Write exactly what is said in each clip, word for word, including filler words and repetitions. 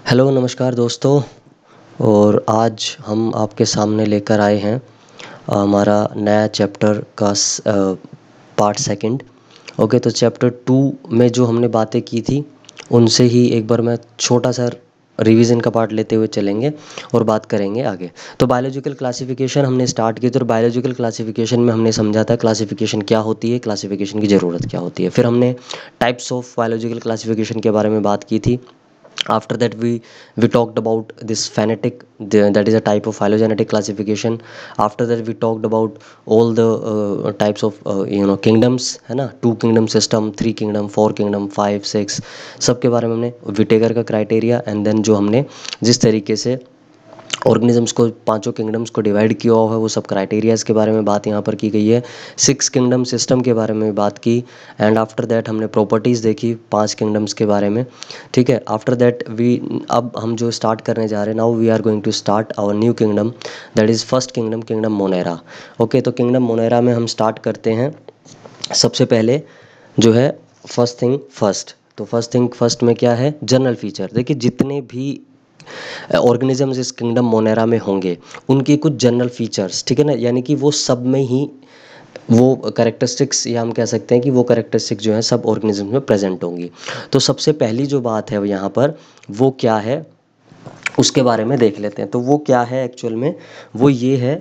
Hello नमस्कार दोस्तों। और आज हम आपके सामने लेकर आए हैं अ, हमारा नया चैप्टर का पार्ट सेकंड। ओके, तो चैप्टर टू में जो हमने बातें की थी उनसे ही एक बार मैं छोटा सा रिवीजन का पार्ट लेते हुए चलेंगे और बात करेंगे आगे। तो बायोलॉजिकल क्लासिफिकेशन हमने स्टार्ट की थी और बायोलॉजिकल क्लासिफिकेशन में हमने समझा था क्लासिफिकेशन क्या होती है, क्लासिफिकेशन की ज़रूरत क्या होती है। फिर हमने टाइप्स ऑफ बायोलॉजिकल क्लासिफिकेशन के बारे में बात की थी। After that we we talked about this phenetic, the, that is a type of phylogenetic classification. After that we talked about all the uh, types of uh, you know kingdoms, है ना, two kingdom system, three kingdom, four kingdom, five, six, सब के बारे में हमने Whittaker का criteria and then जो हमने जिस तरीके से ऑर्गेनिजम्स को पांचों किंगडम्स को डिवाइड किया हुआ है वो सब क्राइटेरियाज़ के बारे में बात यहाँ पर की गई है। सिक्स किंगडम सिस्टम के बारे में बात की एंड आफ्टर दैट हमने प्रॉपर्टीज़ देखी पांच किंगडम्स के बारे में। ठीक है, आफ्टर दैट वी अब हम जो स्टार्ट करने जा रहे हैं, now we are going to start our new kingdom, that is first kingdom, kingdom monera. Okay, तो किंगडम मोनेरा में हम स्टार्ट करते हैं। सबसे पहले जो है फर्स्ट थिंग फर्स्ट, तो फर्स्ट थिंग फर्स्ट में क्या है, जनरल फीचर। देखिए जितने भी ऑर्गेनिजम्स इस किंगडम मोनेरा में होंगे उनके कुछ जनरल फीचर्स, ठीक है ना, यानी कि वो सब में ही वो करेक्टरिस्टिक्स, या हम कह सकते हैं कि वो करेक्टरिस्टिक्स जो है सब ऑर्गेनिज्म में प्रेजेंट होंगी। तो सबसे पहली जो बात है वो यहाँ पर वो क्या है उसके बारे में देख लेते हैं। तो वो क्या है एक्चुअल में, वो ये है,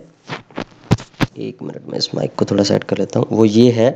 एक मिनट में इस माइक को थोड़ा सेट कर लेता हूँ। वो ये है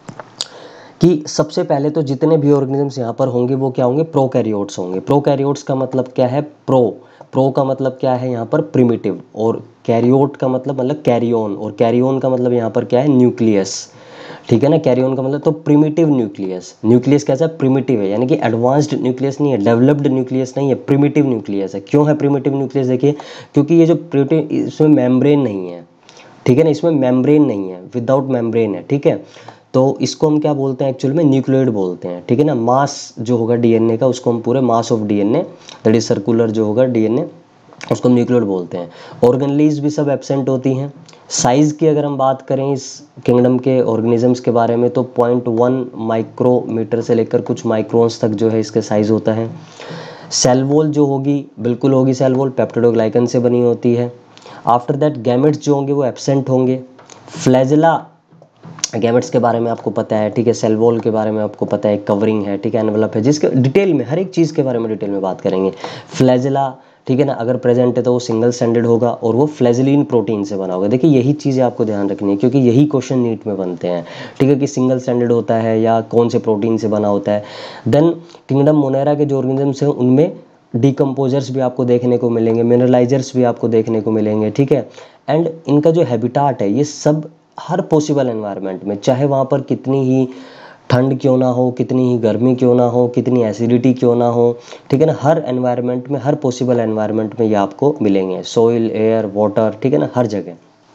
कि सबसे पहले तो जितने भी ऑर्गेनिजम्स यहाँ पर होंगे वो क्या होंगे, प्रोकैरियोट्स होंगे। प्रोकैरियोट्स का मतलब क्या है, प्रो प्रो का मतलब क्या है यहाँ पर, प्रिमिटिव, और कैरियोट का मतलब मतलब कैरियोन, और कैरियोन का मतलब यहाँ पर क्या है, न्यूक्लियस। ठीक है ना, कैरियोन का मतलब तो प्रिमिटिव न्यूक्लियस। न्यूक्लियस कैसा है, प्रिमिटिव है, यानी कि एडवांस्ड न्यूक्लियस नहीं है, डेवलप्ड न्यूक्लियस नहीं है, प्रिमिटिव न्यूक्लियस है। क्यों है प्रिमिटिव न्यूक्लियस, देखिए क्योंकि ये जो प्रिमिटिव, इसमें मेम्ब्रेन नहीं है। ठीक है ना, इसमें मेम्ब्रेन नहीं है, विदाउट मेम्ब्रेन है। ठीक है, तो इसको हम क्या बोलते हैं, एक्चुअल में न्यूक्लियोइड बोलते हैं। ठीक है ना, मास जो होगा डीएनए का उसको हम पूरे mass of DNA, that is circular जो होगा डीएनए, उसको हम न्यूक्लियोइड बोलते हैं। ऑर्गेनलीज भी सब एब्सेंट होती हैं। साइज़ की अगर हम बात करें इस किंगडम के ऑर्गेनिजम्स के बारे में तो पॉइंट वन माइक्रोमीटर से लेकर कुछ माइक्रोन्स तक जो है इसके साइज़ होता है। सेल वॉल जो होगी बिल्कुल होगी सेल वॉल, पेप्टिडोग्लाइकन से बनी होती है। आफ्टर दैट गैमेट्स जो होंगे वो एब्सेंट होंगे। फ्लैजेला, गैमेट्स के बारे में आपको पता है, ठीक है, सेल वॉल के बारे में आपको पता है, कवरिंग है, ठीक है, एनवलप है, जिसके डिटेल में हर एक चीज़ के बारे में डिटेल में बात करेंगे। फ्लैजेला, ठीक है ना, अगर प्रेजेंट है तो वो सिंगल स्टैंडर्ड होगा और वो फ्लैजेलिन प्रोटीन से बना होगा। देखिए यही चीज़ें आपको ध्यान रखनी है क्योंकि यही क्वेश्चन नीट में बनते हैं। ठीक है, कि सिंगल स्टैंडर्ड होता है या कौन से प्रोटीन से बना होता है। देन किंगडम मोनेरा के जो ऑर्गेनिजम्स हैं उनमें डिकम्पोजर्स भी आपको देखने को मिलेंगे, मिनरलाइजर्स भी आपको देखने को मिलेंगे। ठीक है, एंड इनका जो हैबिटाट है ये सब हर पॉसिबल एनवायरनमेंट में, चाहे वहाँ पर कितनी ही ठंड क्यों ना हो, कितनी ही गर्मी क्यों ना हो, कितनी एसिडिटी क्यों ना हो, ठीक है ना, हर एनवायरनमेंट में, हर पॉसिबल एनवायरनमेंट में ये आपको मिलेंगे। सॉइल, एयर, वाटर, ठीक है ना, हर जगह।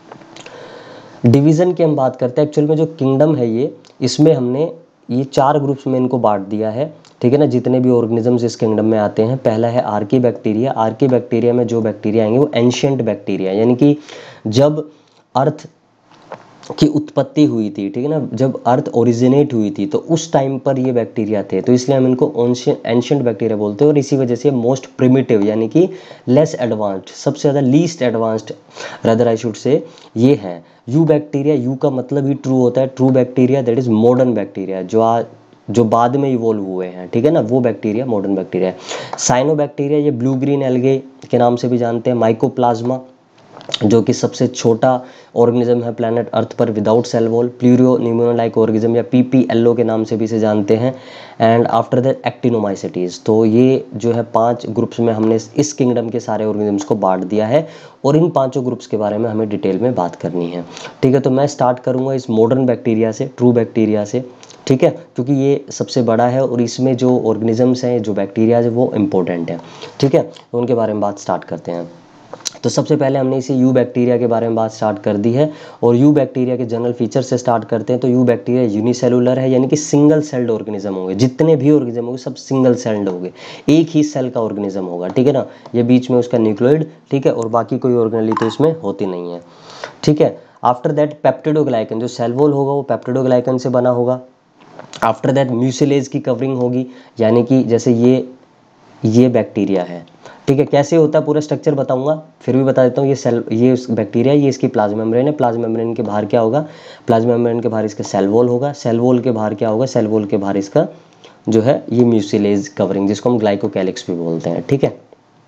डिवीज़न की हम बात करते हैं, एक्चुअल में जो किंगडम है ये, इसमें हमने ये चार ग्रुप्स में इनको बांट दिया है। ठीक है ना, जितने भी ऑर्गेनिजम्स इस किंगडम में आते हैं, पहला है आर्की बैक्टीरिया। आर्की बैक्टीरिया में जो बैक्टीरिया आएंगे वो एंशियंट बैक्टीरिया, यानी कि जब अर्थ की उत्पत्ति हुई थी, ठीक है ना, जब अर्थ ओरिजिनेट हुई थी तो उस टाइम पर ये बैक्टीरिया थे, तो इसलिए हम इनको एंशियंट बैक्टीरिया बोलते हैं। और इसी वजह से मोस्ट प्रिमिटिव यानी कि लेस एडवांस्ड, सबसे ज़्यादा least advanced rather I should say ये है। यू बैक्टीरिया, यू का मतलब ही ट्रू होता है, true bacteria that is modern bacteria, जो आज जो बाद में इवॉल्व हुए हैं, ठीक है ना, वो बैक्टीरिया मॉडर्न बैक्टीरिया है। साइनो बैक्टीरिया ये ब्लू ग्रीन एल्गे के नाम से भी जानते हैं। माइकोप्लाज्मा जो कि सबसे छोटा ऑर्गेनिज्म है प्लैनेट अर्थ पर without cell wall. Pleuro pneumonia like organism या पीपीएलओ के नाम से भी इसे जानते हैं। And after that actinomycetes. तो ये जो है पांच ग्रुप्स में हमने इस किंगडम के सारे ऑर्गेनिजम्स को बांट दिया है और इन पांचों ग्रुप्स के बारे में हमें डिटेल में बात करनी है। ठीक है, तो मैं स्टार्ट करूँगा इस मॉडर्न बैक्टीरिया से, ट्रू बैक्टीरिया से। ठीक है, क्योंकि ये सबसे बड़ा है और इसमें जो ऑर्गेनिजम्स हैं, जो बैक्टीरियाज है वो इम्पोर्टेंट है। ठीक है, तो उनके बारे में बात स्टार्ट करते हैं। तो सबसे पहले हमने इसे यू बैक्टीरिया के बारे में बात स्टार्ट कर दी है और यू बैक्टीरिया के जनरल फीचर से स्टार्ट करते हैं। तो यू बैक्टीरिया यूनिसेलुलर है, यानी कि सिंगल सेल्ड ऑर्गेनिज्म होंगे। जितने भी ऑर्गेनिज्म होंगे सब सिंगल सेल्ड होंगे, एक ही सेल का ऑर्गेनिज्म होगा। ठीक है ना, ये बीच में उसका न्यूक्लियोइड, ठीक है, और बाकी कोई ऑर्गेनेली तो इसमें होती नहीं है। ठीक है, आफ्टर दैट पेप्टिडोग्लाइकन, जो सेल वॉल होगा वो पेप्टिडोग्लाइकन से बना होगा। आफ्टर दैट म्यूसिलेज की कवरिंग होगी, यानी कि जैसे ये ये बैक्टीरिया है ठीक है, कैसे होता है पूरा स्ट्रक्चर बताऊंगा, फिर भी बता देता हूँ। ये सेल, ये बैक्टीरिया, ये इसकी प्लाज्मा मेम्ब्रेन है। प्लाज्मा मेम्ब्रेन के बाहर क्या होगा, प्लाज्मा मेम्ब्रेन के बाहर इसका सेल वॉल होगा। सेल वॉल के बाहर क्या होगा, सेल वॉल के बाहर इसका जो है ये म्यूसिलेज कवरिंग, जिसको हम ग्लाइकोकैलिक्स भी बोलते हैं। ठीक है,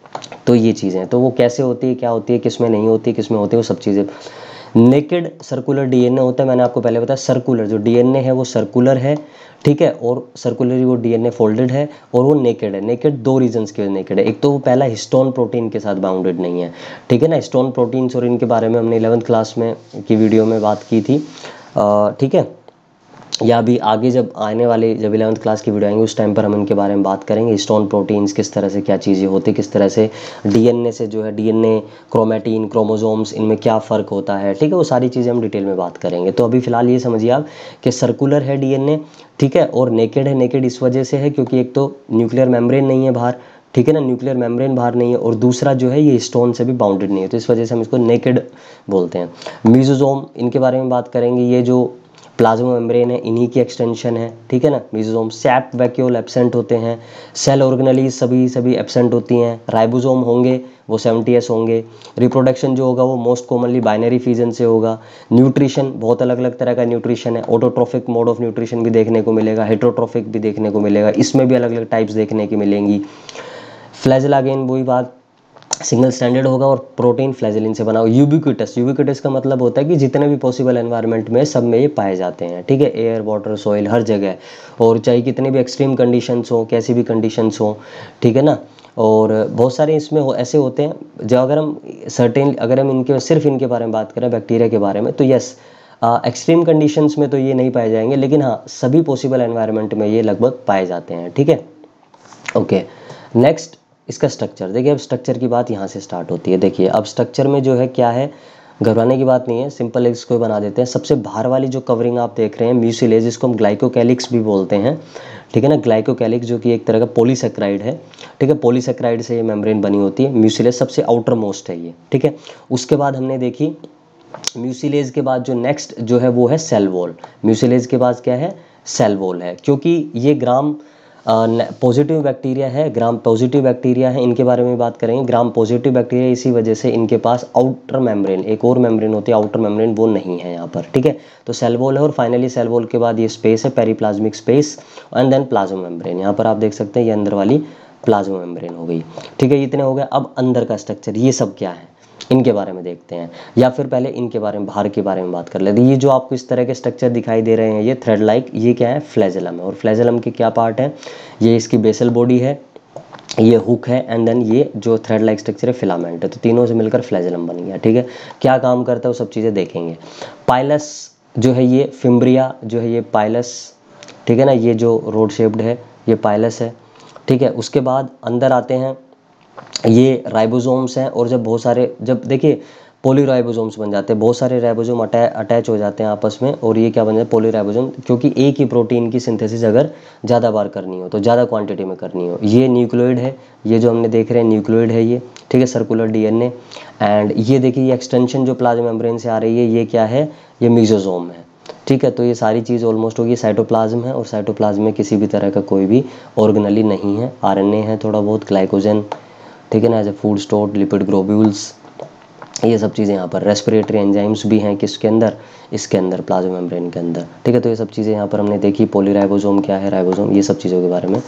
तो ये चीज़ें, तो वो कैसे होती है, क्या होती है, किस में नहीं होती, किस में होती है, वो सब चीज़ें। नेकेड सर्कुलर डीएनए होता है, मैंने आपको पहले बताया। सर्कुलर जो डीएनए है वो सर्कुलर है, ठीक है, और सर्कुलर वो डीएनए फोल्डेड है, और वो नेकेड है। नेकेड दो रीजंस के नेकेड है। एक तो वो पहला हिस्टोन प्रोटीन के साथ बाउंडेड नहीं है, ठीक है ना। हिस्टोन प्रोटीन्स और इनके बारे में हमने इलेवंथ क्लास में की वीडियो में बात की थी, ठीक है, या भी आगे जब आने वाले जब इलेवंथ क्लास की वीडियो आएंगे उस टाइम पर हम इनके बारे में बात करेंगे। हिस्टोन प्रोटीन्स किस तरह से क्या चीज़ें होती है, किस तरह से डीएनए से जो है डीएनए, क्रोमैटिन, क्रोमोसोम्स, इनमें क्या फ़र्क होता है, ठीक है, वो सारी चीज़ें हम डिटेल में बात करेंगे। तो अभी फ़िलहाल ये समझिए आप कि सर्कुलर है डीएनए, ठीक है, और नेकेड है। नेकेड इस वजह से है क्योंकि एक तो न्यूक्लियर मेम्ब्रेन नहीं है बाहर, ठीक है ना, न्यूक्लियर मेम्ब्रेन बाहर नहीं है, और दूसरा जो है ये स्टोन से भी बाउंडेड नहीं है, तो इस वजह से हम इसको नेकेड बोलते हैं। म्यूजोसोम, इनके बारे में बात करेंगे। ये जो प्लाज्मा मेम्ब्रेन है इन्हीं की एक्सटेंशन है, ठीक है ना। म्यूजोसोम, सैप वैक्यूल एब्सेंट होते हैं, सेल ऑर्गेनेलीज सभी सभी एब्सेंट होती हैं। राइबोसोम होंगे वो सेवेंटी एस होंगे। रिप्रोडक्शन जो होगा वो मोस्ट कॉमनली बाइनरी फिजन से होगा। न्यूट्रिशन, बहुत अलग अलग तरह का न्यूट्रिशन है। ऑटोट्रोफिक मोड ऑफ न्यूट्रिशन भी देखने को मिलेगा, हेटरोट्रोफिक भी देखने को मिलेगा, इसमें भी अलग अलग टाइप्स देखने की मिलेंगी। फ्लैजेला, अगेन वही बात, सिंगल स्टैंडर्ड होगा और प्रोटीन फ्लैजेलिन से बना हो। यूबिक्विटस, यूबिक्विटस का मतलब होता है कि जितने भी पॉसिबल एनवायरनमेंट में सब में ये पाए जाते हैं, ठीक है, एयर, वाटर, सॉइल, हर जगह, और चाहे कितने भी एक्सट्रीम कंडीशंस हो, कैसी भी कंडीशंस हो, ठीक है ना। और बहुत सारे इसमें हो, ऐसे होते हैं जो अगर हम सर्टेन अगर हम इनके सिर्फ इनके बारे में बात करें, बैक्टीरिया के बारे में, तो यस एक्सट्रीम कंडीशंस में तो ये नहीं पाए जाएंगे, लेकिन हाँ सभी पॉसिबल एनवायरनमेंट में ये लगभग पाए जाते हैं, ठीक है। ओके, नेक्स्ट इसका स्ट्रक्चर देखिए। अब स्ट्रक्चर की बात यहाँ से स्टार्ट होती है। देखिए अब स्ट्रक्चर में जो है क्या है, घबराने की बात नहीं है, सिंपल इसको बना देते हैं। सबसे बाहर वाली जो कवरिंग आप देख रहे हैं म्यूसिलेज, जिसको हम ग्लाइकोकैलिक्स भी बोलते हैं, ठीक है ना। ग्लाइकोकैलिक्स जो कि एक तरह का पॉलीसेक्राइड है, ठीक है, पॉलीसेक्राइड से ये मेम्ब्रेन बनी होती है। म्यूसिलेज सबसे आउटर मोस्ट है ये, ठीक है। उसके बाद हमने देखी म्यूसिलेज के बाद जो नेक्स्ट जो है वो है सेल वॉल। म्यूसिलेज के बाद क्या है, सेल वॉल है, क्योंकि ये ग्राम पॉजिटिव बैक्टीरिया है, ग्राम पॉजिटिव बैक्टीरिया है, इनके बारे में बात करेंगे। ग्राम पॉजिटिव बैक्टीरिया, इसी वजह से इनके पास आउटर मेम्ब्रेन, एक और मेम्ब्रेन होती है आउटर मेम्ब्रेन, वो नहीं है यहाँ पर, ठीक है। तो सेल वॉल है, और फाइनली सेल वॉल के बाद ये स्पेस है, periplasmic space, and then plasma membrane. यहाँ पर आप देख सकते हैं ये अंदर वाली प्लाज्मा मेम्ब्रेन हो गई, ठीक है। इतने हो गए। अब अंदर का स्ट्रक्चर, ये सब क्या है इनके बारे में देखते हैं, या फिर पहले इनके बारे में, बाहर के बारे में बात कर लेते हैं। ये जो आपको इस तरह के स्ट्रक्चर दिखाई दे रहे हैं ये थ्रेड लाइक, ये क्या है, फ्लैजेलम है। और फ्लैजेलम के क्या पार्ट है, ये इसकी बेसल बॉडी है, ये हुक है, एंड देन ये जो थ्रेड लाइक स्ट्रक्चर है फिलामेंट है। तो तीनों से मिलकर फ्लैजेलम बन गया, ठीक है। क्या काम करता है वो सब चीज़ें देखेंगे। पाइलस जो है ये, फिम्ब्रिया जो है ये पाइलस, ठीक है ना, ये जो रोड शेप्ड है ये पाइलस है, ठीक है। उसके बाद अंदर आते हैं, ये राइबोसोम्स हैं, और जब बहुत सारे, जब देखिए पॉलीराइबोसोम्स बन जाते हैं, बहुत सारे राइबोसोम अटैच हो जाते हैं आपस में, और ये क्या बन जाता है, पॉलीराइबोसोम, क्योंकि एक ही प्रोटीन की सिंथेसिस अगर ज़्यादा बार करनी हो, तो ज़्यादा क्वांटिटी में करनी हो। ये न्यूक्लियोइड है, ये जो हमने देख रहे हैं न्यूक्लियोइड है ये, ठीक है, सर्कुलर डीएनए। एंड ये देखिए ये एक्सटेंशन जो प्लाज्मा मेम्ब्रेन से आ रही है, ये क्या है, ये मीजोसोम है, ठीक है। तो ये सारी चीज़ ऑलमोस्ट होगी। साइटोप्लाज्म है, और साइटोप्लाज्म में किसी भी तरह का कोई भी ऑर्गेनली नहीं है। आरएनए है थोड़ा बहुत, ग्लाइकोजन, ठीक है ना, as a food store, lipid globules, ये सब चीज़ें यहाँ पर। रेस्पिरेटरी एंजाइम्स भी हैं किसके अंदर, इसके अंदर, प्लाज्मा मेम्ब्रेन के अंदर, ठीक है। तो ये सब चीज़ें यहाँ पर हमने देखी। पॉलीराइबोसोम क्या है, राइबोसोम, ये सब चीज़ों के बारे में।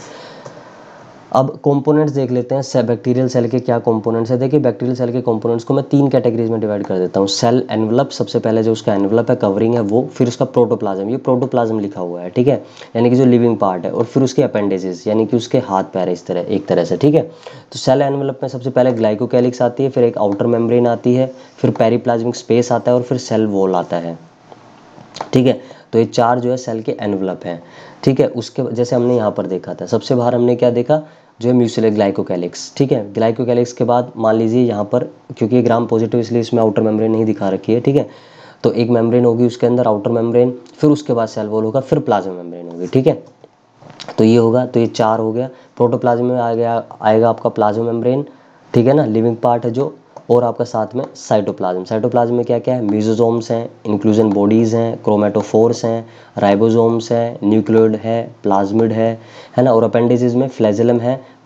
अब कंपोनेंट्स देख लेते हैं, बैक्टीरियल सेल के क्या कंपोनेंट्स है। देखिए बैक्टीरियल सेल के कंपोनेंट्स को मैं तीन कैटेगरीज में डिवाइड कर देता हूँ। सेल एनवलप, सबसे पहले जो उसका एनवलप है, कवरिंग है वो, फिर उसका प्रोटोप्लाज्म, ये प्रोटोप्लाज्म लिखा हुआ है, ठीक है, यानी कि जो लिविंग पार्ट है, और फिर उसके अपेंडेजेस, यानी कि उसके हाथ पैर, इस तरह एक तरह से, ठीक है। तो सेल एनवलप में सबसे पहले ग्लाइकोकैलिक्स आती है, फिर एक आउटर मेम्ब्रेन आती है, फिर पेरीप्लाज्मिक स्पेस आता है, और फिर सेल वॉल आता है, ठीक है। तो ये चार जो है सेल के एनवलप हैं, ठीक है। उसके जैसे हमने यहाँ पर देखा था, सबसे बाहर हमने क्या देखा, जो है म्यूसिलेज ग्लाइकोकैलिक्स, ठीक है। ग्लाइकोकैलिक्स के बाद मान लीजिए यहाँ पर, क्योंकि ये ग्राम पॉजिटिव इसलिए इसमें आउटर मेम्ब्रेन नहीं दिखा रखी है, ठीक है। तो एक मेम्ब्रेन होगी, उसके अंदर आउटर मेम्ब्रेन, फिर उसके बाद सेल वॉल होगा, फिर प्लाज्मा मेम्ब्रेन होगी, ठीक है। तो ये होगा, तो ये चार हो गया। प्रोटोप्लाज्म में आ गया आएगा आपका प्लाज्मा मेम्ब्रेन, ठीक है ना, लिविंग पार्ट है जो, और आपका साथ में साइटोप्लाज्म। साइटोप्लाज्म में क्या क्या है, म्यूजोसोम्स हैं, इंक्लूजन बॉडीज़ हैं, क्रोमेटोफोर्स हैं, राइबोसोम्स हैं, न्यूक्लियोइड है, प्लाज्मिड है है ना, और अपेंडिसेस में फ्लैजेलम है,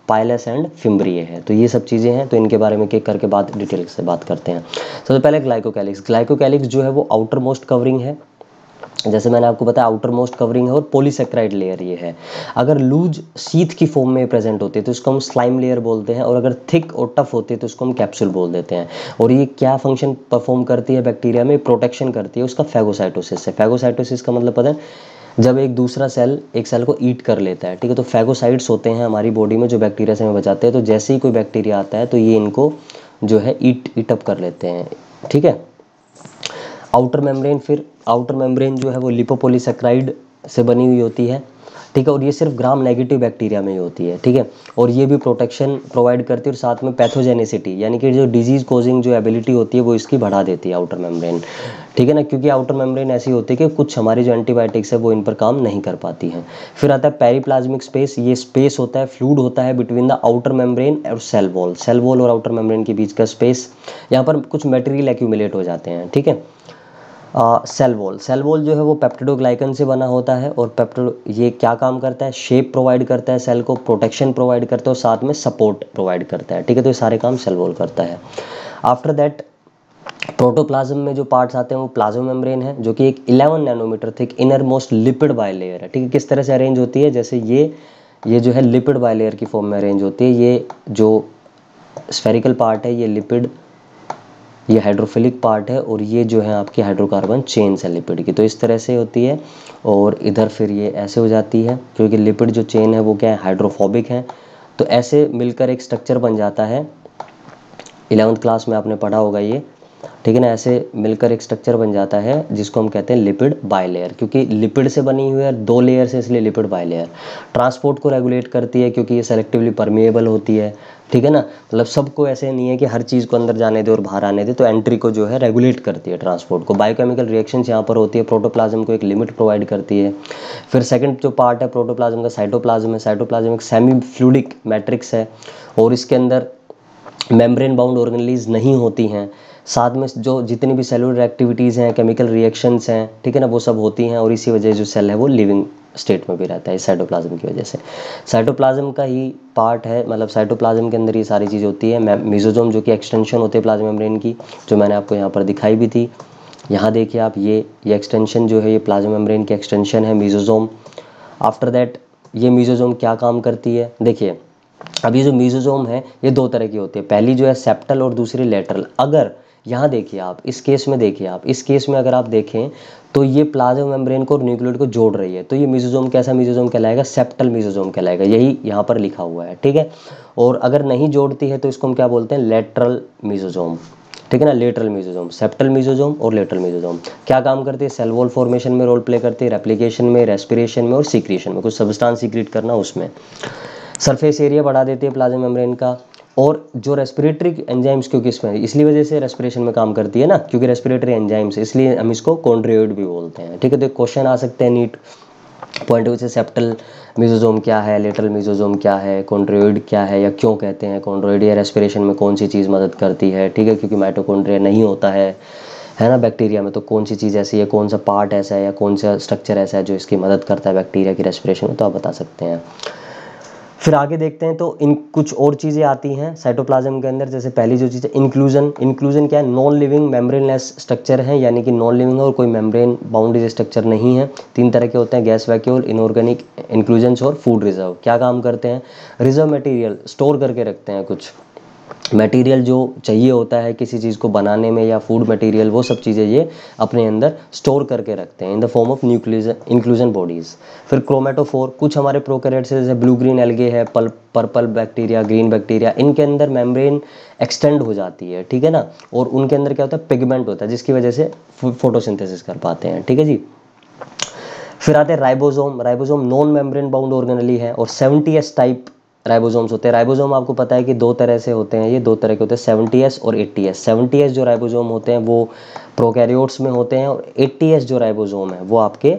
पाइलस एंड फिम्ब्रिए है। तो ये सब चीज़ें हैं, तो इनके बारे में एक करके बात डिटेल से बात करते हैं। सबसे पहले ग्लाइकोकैलिक्स। ग्लाइकोकैलिक्स जो है वो आउटर मोस्ट कवरिंग है, जैसे मैंने आपको बताया आउटर मोस्ट कवरिंग है और पॉलीसेक्राइड लेयर ये है। अगर लूज शीथ की फॉर्म में प्रेजेंट होती है तो इसको हम स्लाइम लेयर बोलते हैं, और अगर थिक और टफ होती है तो इसको हम कैप्सूल बोल देते हैं। और ये क्या फंक्शन परफॉर्म करती है बैक्टीरिया में? प्रोटेक्शन करती है उसका फैगोसाइटोसिस से। फैगोसाइटोसिस का मतलब पता है, जब एक दूसरा सेल एक सेल को ईट कर लेता है, ठीक है, तो फैगोसाइट्स होते हैं हमारी बॉडी में जो बैक्टीरिया से हमें बचाते हैं। तो जैसे ही कोई बैक्टीरिया आता है तो ये इनको जो है ईट ईटअप कर लेते हैं, ठीक है। आउटर मेम्ब्रेन, फिर आउटर मेम्ब्रेन जो है वो लिपोपॉलीसेक्राइड से बनी हुई होती है, ठीक है, और ये सिर्फ ग्राम नेगेटिव बैक्टीरिया में ही होती है, ठीक है। और ये भी प्रोटेक्शन प्रोवाइड करती है और साथ में पैथोजेनिसिटी यानी कि जो डिजीज कोजिंग जो एबिलिटी होती है वो इसकी बढ़ा देती है आउटर मेम्ब्रेन, ठीक है ना, क्योंकि आउटर मेम्ब्रेन ऐसी होती है कि कुछ हमारी जो एंटीबायोटिक्स है वो इन पर काम नहीं कर पाती हैं। फिर आता है पेरिप्लाज्मिक स्पेस। ये स्पेस होता है, फ्लूइड होता है बिटवीन द आउटर मेम्ब्रेन और सेल वॉल। सेल वॉल और आउटर मेम्ब्रेन के बीच का स्पेस, यहाँ पर कुछ मटेरियल एक्यूमुलेट हो जाते हैं, ठीक है। सेल वॉल, सेल वॉल जो है वो पेप्टिडोग्लाइकन से बना होता है, और पेप्टिडो ये क्या काम करता है? शेप प्रोवाइड करता है सेल को, प्रोटेक्शन प्रोवाइड करता है और साथ में सपोर्ट प्रोवाइड करता है, ठीक है। तो ये सारे काम सेल वॉल करता है। आफ्टर दैट प्रोटोप्लाज्म में जो पार्ट्स आते हैं वो प्लाज्मा मेम्ब्रेन है, जो कि एक eleven nanometre thick innermost lipid bilayer है, ठीक है। किस तरह से अरेंज होती है? जैसे ये ये जो है लिपिड बाइलेयर की फॉर्म में अरेंज होती है। ये जो स्फेरिकल पार्ट है ये लिपिड, ये हाइड्रोफिलिक पार्ट है, और ये जो है आपकी हाइड्रोकार्बन चेन्स है लिपिड की। तो इस तरह से होती है, और इधर फिर ये ऐसे हो जाती है, क्योंकि लिपिड जो चेन है वो क्या है? हाइड्रोफोबिक है। तो ऐसे मिलकर एक स्ट्रक्चर बन जाता है, इलेवंथ क्लास में आपने पढ़ा होगा ये, ठीक है ना। ऐसे मिलकर एक स्ट्रक्चर बन जाता है जिसको हम कहते हैं लिपिड बाइलेयर, क्योंकि लिपिड से बनी हुई है, दो लेयर से, इसलिए लिपिड बाइलेयर। ट्रांसपोर्ट को रेगुलेट करती है क्योंकि ये सेलेक्टिवली परमिएबल होती है, ठीक है ना। मतलब सबको ऐसे नहीं है कि हर चीज़ को अंदर जाने दे और बाहर आने दे, तो एंट्री को जो है रेगुलेट करती है ट्रांसपोर्ट को। बायोकेमिकल रिएक्शंस यहाँ पर होती है, प्रोटोप्लाज्म को एक लिमिट प्रोवाइड करती है। फिर सेकंड जो पार्ट है प्रोटोप्लाज्म का, साइटोप्लाज्म है। साइटोप्लाज्म एक सेमी फ्लूइडिक मैट्रिक्स है, और इसके अंदर मेम्ब्रेन बाउंड ऑर्गेनेलीज नहीं होती हैं। साथ में जो जितनी भी सेलुलर एक्टिविटीज़ हैं, केमिकल रिएक्शंस हैं, ठीक है ना, वो सब होती हैं, और इसी वजह से जो सेल है वो लिविंग स्टेट में भी रहता है साइटोप्लाज्म की वजह से। साइटोप्लाज्म का ही पार्ट है, मतलब साइटोप्लाज्म के अंदर ये सारी चीज़ होती है। मेसोसोम जो कि एक्सटेंशन होती है प्लाज्मा मेम्ब्रेन की, जो मैंने आपको यहाँ पर दिखाई भी थी। यहाँ देखिए आप, ये ये एक्सटेंशन जो है ये प्लाज्मा मेम्ब्रेन की एक्सटेंशन है, मेसोसोम। आफ्टर दैट ये मेसोसोम क्या काम करती है? देखिए अब ये जो मेसोसोम है ये दो तरह की होती है, पहली जो है सेप्टल और दूसरी लेटरल। अगर यहाँ देखिए आप, इस केस में देखिए आप, इस केस में अगर आप देखें तो ये प्लाज्मा मेम्ब्रेन को और न्यूक्लियोइड को जोड़ रही है, तो ये मेसोसोम कैसा मेसोसोम कहलाएगा? सेप्टल मेसोसोम कहलाएगा, यही यहाँ पर लिखा हुआ है, ठीक है। और अगर नहीं जोड़ती है तो इसको हम क्या बोलते हैं? लेटरल मेसोसोम, ठीक है ना। लेटरल मेसोसोम, सेप्टल मेसोसोम और लेटरल मेसोसोम क्या काम करती है? सेल वॉल फॉर्मेशन में रोल प्ले करती है, रेप्लिकेशन में, रेस्पिरेशन में और सीक्रेशन में, कुछ सब्सटेंस सीक्रेट करना उसमें। सरफेस एरिया बढ़ा देती है प्लाज्मा मेम्ब्रेन का, और जो रेस्पिरेटरी एंजाइम्स, क्योंकि इसमें इसलिए वजह से रेस्पिरेशन में काम करती है ना, क्योंकि रेस्पिरेटरी एंजाइम्स, इसलिए हम इसको कॉन्ड्रियोइड भी बोलते हैं, ठीक है। तो क्वेश्चन आ सकते हैं नीट पॉइंट ऑफ व्यू से, सेप्टल मेसोसोम क्या है, लेटरल मेसोसोम क्या है, कॉन्ड्रियोइड क्या है, या क्यों कहते हैं कॉन्ड्रियोइड, या रेस्पिरेशन में कौन सी चीज़ मदद करती है, ठीक है, क्योंकि माइटोकॉन्ड्रिया नहीं होता है है ना बैक्टीरिया में, तो कौन सी चीज़ ऐसी है, कौन सा पार्ट ऐसा है या कौन सा स्ट्रक्चर ऐसा है जो इसकी मदद करता है बैक्टीरिया की रेस्पिरेशन में, तो आप बता सकते हैं। फिर आगे देखते हैं, तो इन कुछ और चीज़ें आती हैं साइटोप्लाज्म के अंदर। जैसे पहली जो चीज़ है इंक्लूजन। इंक्लूजन क्या है? नॉन लिविंग मेम्ब्रेनलेस स्ट्रक्चर है, यानी कि नॉन लिविंग है और कोई मेम्ब्रेन बाउंडेड स्ट्रक्चर नहीं है। तीन तरह के होते हैं, गैस वैक्यूल, इनऑर्गेनिक इंक्लूजन्स और फूड रिजर्व। क्या काम करते हैं? रिजर्व मटेरियल स्टोर करके रखते हैं, कुछ मटेरियल जो चाहिए होता है किसी चीज़ को बनाने में, या फूड मटेरियल, वो सब चीज़ें ये अपने अंदर स्टोर करके रखते हैं in the form of nucleus inclusion bodies. फिर क्रोमेटोफोर, कुछ हमारे प्रोकैरियोट्स जैसे ब्लू ग्रीन एल्गे है, पल पर्पल बैक्टीरिया, ग्रीन बैक्टीरिया, इनके अंदर मेम्ब्रेन एक्सटेंड हो जाती है, ठीक है ना, और उनके अंदर क्या होता है? पिगमेंट होता है, जिसकी वजह से फोटोसिंथेसिस कर पाते हैं, ठीक है जी। फिर आते हैं ribosome. Ribosome non membrane bound organelle है, और सेवेंटी एस टाइप राइबोसोम्स होते हैं। राइबोसोम आपको पता है कि दो तरह से होते हैं, ये दो तरह के होते हैं, सेवेंटी एस और एटी एस। सेवेंटी एस जो राइबोसोम होते हैं वो प्रोकैरियोट्स में होते हैं, और एटी एस जो राइबोसोम है वो आपके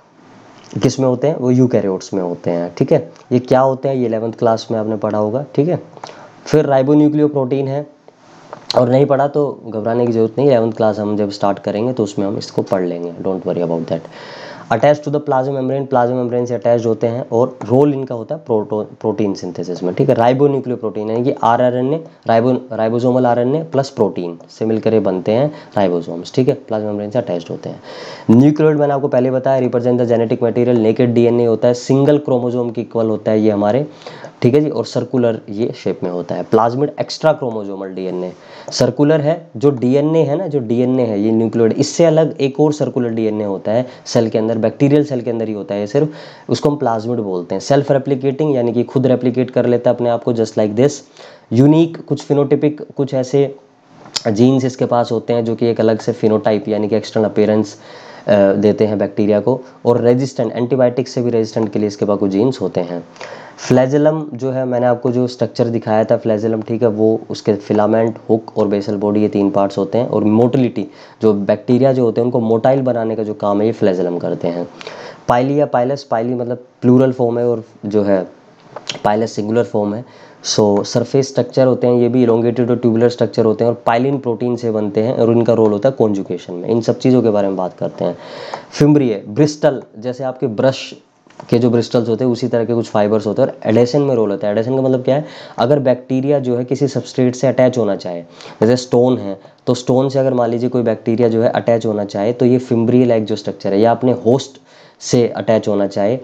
किस में होते हैं? वो यूकैरियोट्स में होते हैं, ठीक है। ये क्या होते हैं? ये इलेवंथ क्लास में आपने पढ़ा होगा, ठीक है। फिर राइबोन्यूक्लियोप्रोटीन है, और नहीं पढ़ा तो घबराने की जरूरत नहीं, इलेवंथ क्लास हम जब स्टार्ट करेंगे तो उसमें हम इसको पढ़ लेंगे, don't worry about that. Attach to the plasma membrane, plasma membrane से अटैच होते हैं और रोल इनका होता है प्रोटो प्रोटीन सिंथेसिस में, ठीक है। राइबोन्यूक्लियोप्रोटीन यानी कि rRNA, ribo ribosomal RNA plus protein से मिलकर ये बनते हैं राइबोसोम्स, ठीक है, प्लाज्मा मेम्ब्रेन से अटैच्ड होते हैं। न्यूक्लियोइड मैंने आपको पहले बताया represent the genetic material, naked DNA होता है, सिंगल क्रोमोसोम के इक्वल होता है ये हमारे, ठीक है जी, और सर्कुलर ये शेप में होता है। Plasmid extrachromosomal DNA circular है, जो डीएनए है ना, जो डीएनए है ये न्यूक्लियोइड, इससे अलग एक और सर्कुलर डीएनए होता है सेल के अंदर, बैक्टीरियल सेल के अंदर ही होता है ये सिर्फ, उसको हम प्लाज्मिड बोलते हैं। सेल्फ रेप्लिकेटिंग यानी कि खुद रेप्लिकेट कर लेता है अपने आप को, जस्ट लाइक दिस। यूनिक, कुछ फिनोटिपिक, कुछ ऐसे जीन्स इसके पास होते हैं जो कि एक अलग से फिनोटाइप यानी कि एक्सटर्नल अपीयरेंस देते हैं बैक्टीरिया को। और रेजिस्टेंट, एंटीबायोटिक से भी रेजिस्टेंट के लिए इसके पास कुछ जीन्स होते हैं। फ्लैजेलम जो है, मैंने आपको जो स्ट्रक्चर दिखाया था फ्लैजेलम, ठीक है, वो उसके फिलामेंट, हुक और बेसल बॉडी, ये तीन पार्ट्स होते हैं। और मोटिलिटी, जो बैक्टीरिया जो होते हैं उनको मोटाइल बनाने का जो काम है ये फ्लैजेलम करते हैं। पाइली या पाइलस, पाइली मतलब प्लूरल फॉर्म है और जो है पाइलस सिंगुलर फॉर्म है। सो सरफेस स्ट्रक्चर होते हैं ये भी इलोंगेटेड और ट्यूबुलर स्ट्रक्चर होते हैं और पाइलिन प्रोटीन से बनते हैं और इनका रोल होता है कॉन्जुगेशन में। इन सब चीज़ों के बारे में बात करते हैं। फिम्ब्रिए, ब्रिस्टल, जैसे आपके ब्रश के जो ब्रिस्टल्स होते हैं उसी तरह के कुछ फाइबर्स होते हैं। और एडेशन में रोल होता है। एडेशन का मतलब क्या है, अगर बैक्टीरिया जो है किसी सबस्ट्रेट से अटैच होना चाहे, जैसे स्टोन है तो स्टोन से अगर मान लीजिए कोई बैक्टीरिया जो है अटैच होना चाहे, तो ये फिम्ब्रिए लाइक जो स्ट्रक्चर है, या अपने होस्ट से अटैच होना चाहे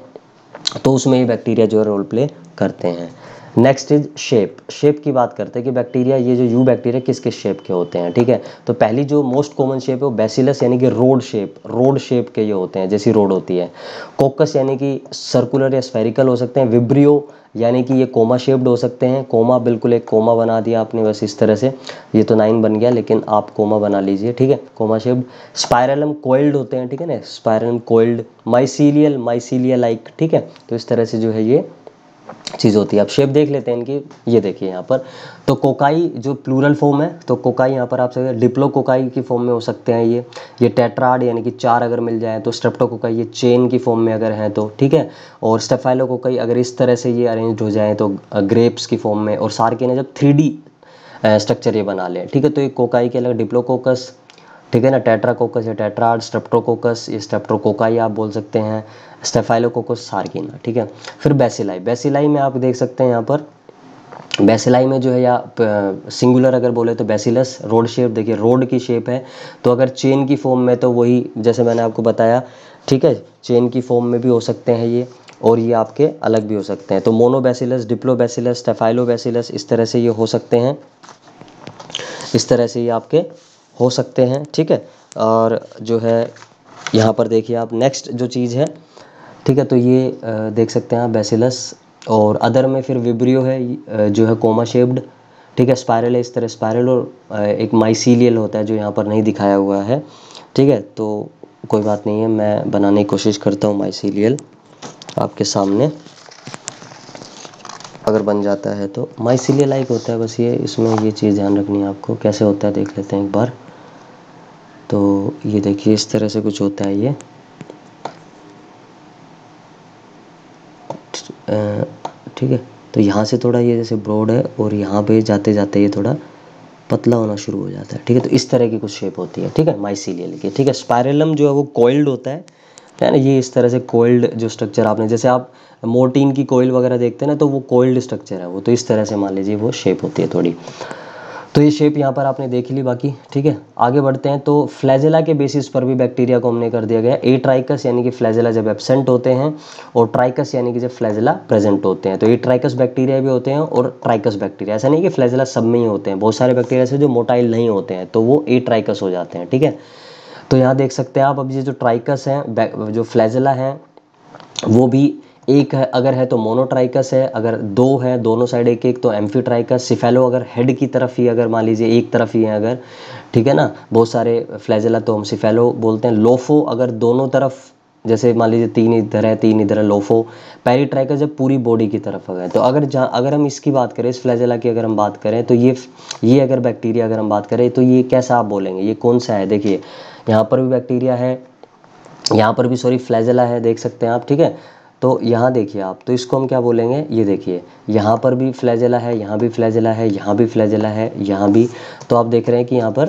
तो उसमें ये बैक्टीरिया जो है रोल प्ले करते हैं। Next is shape. शेप की बात करते हैं कि बैक्टीरिया, ये जो यू बैक्टीरिया किस किस शेप के होते हैं, ठीक है। तो पहली जो मोस्ट कॉमन शेप है वो बैसिलस यानी कि रोड शेप, रोड शेप के ये होते हैं, जैसी रोड होती है। कोकस यानी कि सर्कुलर या स्फेरिकल हो सकते हैं। विब्रियो यानी कि ये कोमा शेप्ड हो सकते हैं। कोमा, बिल्कुल एक कोमा बना दिया आपने बस इस तरह से, ये तो नाइन बन गया लेकिन आप कोमा बना लीजिए, ठीक है, कोमा शेप्ड। स्पाइरलम कोइल्ड होते हैं, ठीक है ना, spirillum coiled. Mycelial, mycelia like, ठीक है। तो इस तरह से जो है ये चीज़ होती है। अब शेप देख लेते हैं इनकी, ये देखिए यहाँ पर। तो कोकाई जो प्लूरल फॉर्म है, तो कोकाई यहाँ पर आप सकते डिप्लोकोकाई की फॉर्म में हो सकते हैं ये ये टेट्राड यानी कि चार अगर मिल जाए तो। स्ट्रेप्टोकोकाई ये चेन की फॉर्म में अगर हैं तो, ठीक है। और स्टेफाइलोकोकाई अगर इस तरह से ये अरेंज हो जाए तो ग्रेप्स की फॉर्म में। और सार्के ने जब थ्री डी स्ट्रक्चर ये बना लें, ठीक है, तो ये कोकाई के अलग डिप्लोकोकस, ठीक है ना, टेट्राकोकस या टेट्राड, स्ट्रेप्टोकोकस ये स्ट्रेप्टोकोकाई आप बोल सकते हैं, स्टेफाइलोकोकस सार्किना, ठीक है। फिर बेसिलाई, बेसिलाई में आप देख सकते हैं यहाँ पर, बेसिलाई में जो है या सिंगुलर अगर बोले तो बेसिलस, रोड शेप, देखिए रोड की शेप है। तो अगर चेन की फॉर्म में तो वही जैसे मैंने आपको बताया, ठीक है, चेन की फॉर्म में भी हो सकते हैं ये, और ये आपके अलग भी हो सकते हैं। तो मोनोबैसिलस, डिप्लोबैसिलस, स्टेफाइलोबैसिलस, इस तरह से ये हो सकते हैं, इस तरह से ये आपके हो सकते हैं, ठीक है। और जो है यहाँ पर देखिए आप नेक्स्ट जो चीज़ है, ठीक है, तो ये देख सकते हैं आप बेसिलस। और अदर में फिर विब्रियो है जो है कोमा शेप्ड, ठीक है, स्पाइरल है इस तरह स्पाइरल। और एक माइसीलियल होता है जो यहाँ पर नहीं दिखाया हुआ है, ठीक है, तो कोई बात नहीं है, मैं बनाने की कोशिश करता हूँ माइसीलियल आपके सामने, अगर बन जाता है तो। माइसीलियल लाइक होता है बस ये, इसमें ये चीज़ ध्यान रखनी है आपको। कैसे होता है देख लेते हैं एक बार। तो ये देखिए इस तरह से कुछ होता है ये, ठीक है। तो यहाँ से थोड़ा ये जैसे ब्रॉड है और यहाँ पे जाते जाते ये थोड़ा पतला होना शुरू हो जाता है, ठीक है। तो इस तरह की कुछ शेप होती है, ठीक है, माइसीलियल की, ठीक है। स्पाइरलम जो है वो कोइल्ड होता है, है ना, ये इस तरह से कोइल्ड जो स्ट्रक्चर आपने, जैसे आप मोर्टीन की कोइल वगैरह देखते हैं ना, तो वो कोइल्ड स्ट्रक्चर है वो, तो इस तरह से मान लीजिए वो शेप होती है थोड़ी। तो ये शेप यहाँ पर आपने देख ली बाकी, ठीक है। आगे बढ़ते हैं तो फ्लैजेला के बेसिस पर भी बैक्टीरिया को हमने कर दिया गया ए ट्राइकस यानी कि फ्लैजेला जब एब्सेंट होते हैं, और ट्राइकस यानी कि जब फ्लैजेला प्रेजेंट होते हैं। तो ए ट्राइकस बैक्टीरिया भी होते हैं और ट्राइकस बैक्टीरिया, ऐसा नहीं कि फ्लैजेला सब में ही होते हैं, बहुत सारे बैक्टीरिया से जो मोटाइल नहीं होते हैं तो वो ए ट्राइकस हो जाते हैं, ठीक है। तो यहाँ देख सकते हैं आप, अब ये जो ट्राइकस हैं, जो फ्लैजेला हैं वो भी एक है, अगर है तो मोनोट्राइकस है, अगर दो है दोनों साइड एक एक तो एम्फीट्राइकस। सिफेलो अगर हेड की तरफ ही अगर मान लीजिए एक तरफ ही है अगर, ठीक है ना, बहुत सारे फ्लैजेला तो हम सिफेलो बोलते हैं। लोफो अगर दोनों तरफ, जैसे मान लीजिए तीन इधर है तीन इधर है, लोफो। पेरिट्राइकस जब पूरी बॉडी की तरफ अगर, तो अगर जहाँ अगर हम इसकी बात करें, इस फ्लैजेला की अगर हम बात करें, तो ये ये अगर बैक्टीरिया अगर हम बात करें तो ये कैसा आप बोलेंगे, ये कौन सा है। देखिए यहाँ पर भी बैक्टीरिया है, यहाँ पर भी सॉरी फ्लैजेला है, देख सकते हैं आप, ठीक है। तो यहाँ देखिए आप, तो इसको हम क्या बोलेंगे, ये देखिए यहाँ पर भी फ्लैजेला है, यहाँ भी फ्लैजेला है, यहाँ भी फ्लैजेला है, यहाँ भी। तो आप देख रहे हैं कि यहाँ पर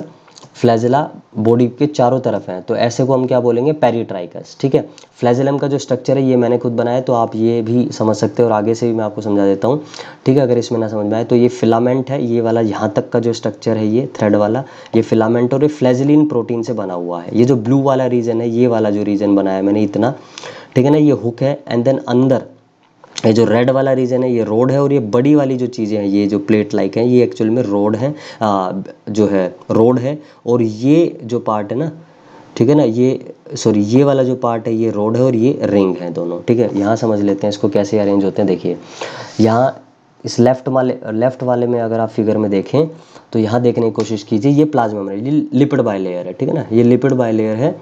फ्लैजेला बॉडी के चारों तरफ हैं, तो ऐसे को हम क्या बोलेंगे, पेरिट्राइकस। ठीक है, फ्लैजेलम का जो स्ट्रक्चर है ये मैंने खुद बनाया, तो आप ये भी समझ सकते हो और आगे से भी मैं आपको समझा देता हूँ। ठीक है, अगर इसमें ना समझ में आए तो ये फिलामेंट है, ये वाला यहाँ तक का जो स्ट्रक्चर है ये थ्रेड वाला, ये फिलामेंट और ये फ्लैजेलिन प्रोटीन से बना हुआ है। ये जो ब्लू वाला रीजन है, ये वाला जो रीजन बनाया मैंने इतना, ठीक है ना, ये हुक है। एंड देन अंदर ये जो रेड वाला रीजन है ये रोड है, और ये बड़ी वाली जो चीज़ें हैं ये जो प्लेट लाइक हैं ये एक्चुअल में रोड है, आ, जो है रोड है। और ये जो पार्ट है ना, ठीक है ना, ये सॉरी ये वाला जो पार्ट है ये रोड है और ये रिंग है दोनों। ठीक है, यहाँ समझ लेते हैं इसको कैसे अरेंज होते हैं। देखिए यहाँ इस लेफ्ट वाले लेफ्ट वाले में अगर आप फिगर में देखें तो यहाँ देखने की कोशिश कीजिए, ये प्लाज्मा मेम्ब्रेन, ये लिपिड बाइलेयर है। ठीक है ना, ये लिपिड बाइलेयर है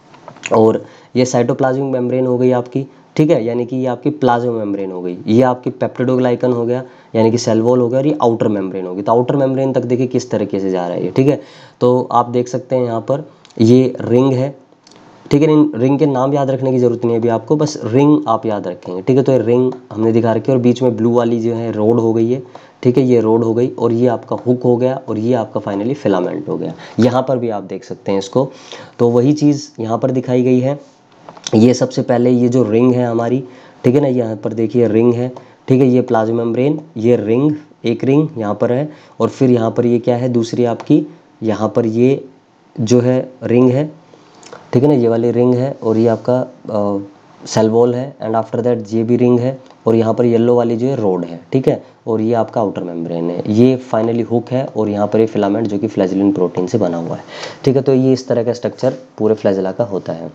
और ये साइटोप्लाज्मिक मेम्ब्रेन हो गई आपकी। ठीक है, यानी कि ये आपकी प्लाज्मा मेम्ब्रेन हो गई, ये आपकी पेप्टिडोग्लाइकन हो गया यानी कि सेल वॉल हो गया, और ये आउटर मेम्ब्रेन होगी। तो आउटर मेम्ब्रेन तक देखिए किस तरीके से जा रहा है ये। ठीक है, तो आप देख सकते हैं यहाँ पर ये रिंग है। ठीक है, इन रिंग के नाम याद रखने की जरूरत नहीं है अभी आपको, बस रिंग आप याद रखेंगे। ठीक है, तो ये रिंग हमने दिखा रखी है और बीच में ब्लू वाली जो है रोड हो गई है। ठीक है, ये रोड हो गई और ये आपका हुक हो गया और ये आपका फाइनली फिलामेंट हो गया। यहाँ पर भी आप देख सकते हैं इसको, तो वही चीज़ यहाँ पर दिखाई गई है। ये सबसे पहले ये जो रिंग है हमारी, ठीक है ना, यहाँ पर देखिए रिंग है। ठीक है, ये प्लाज्मा मेम्ब्रेन, ये रिंग, एक रिंग यहाँ पर है, और फिर यहाँ पर ये क्या है दूसरी आपकी, यहाँ पर ये जो है रिंग है। ठीक है ना, ये वाली रिंग है और ये आपका सेल वॉल है। एंड आफ्टर दैट ये भी रिंग है और यहाँ पर येलो वाली जो है रोड है। ठीक है, और ये आपका आउटर मेम्ब्रेन है, ये फाइनली हुक है और यहाँ पर ये फिलामेंट जो कि फ्लैजेलिन प्रोटीन से बना हुआ है। ठीक है, तो ये इस तरह का स्ट्रक्चर पूरे फ्लैजेला का होता है।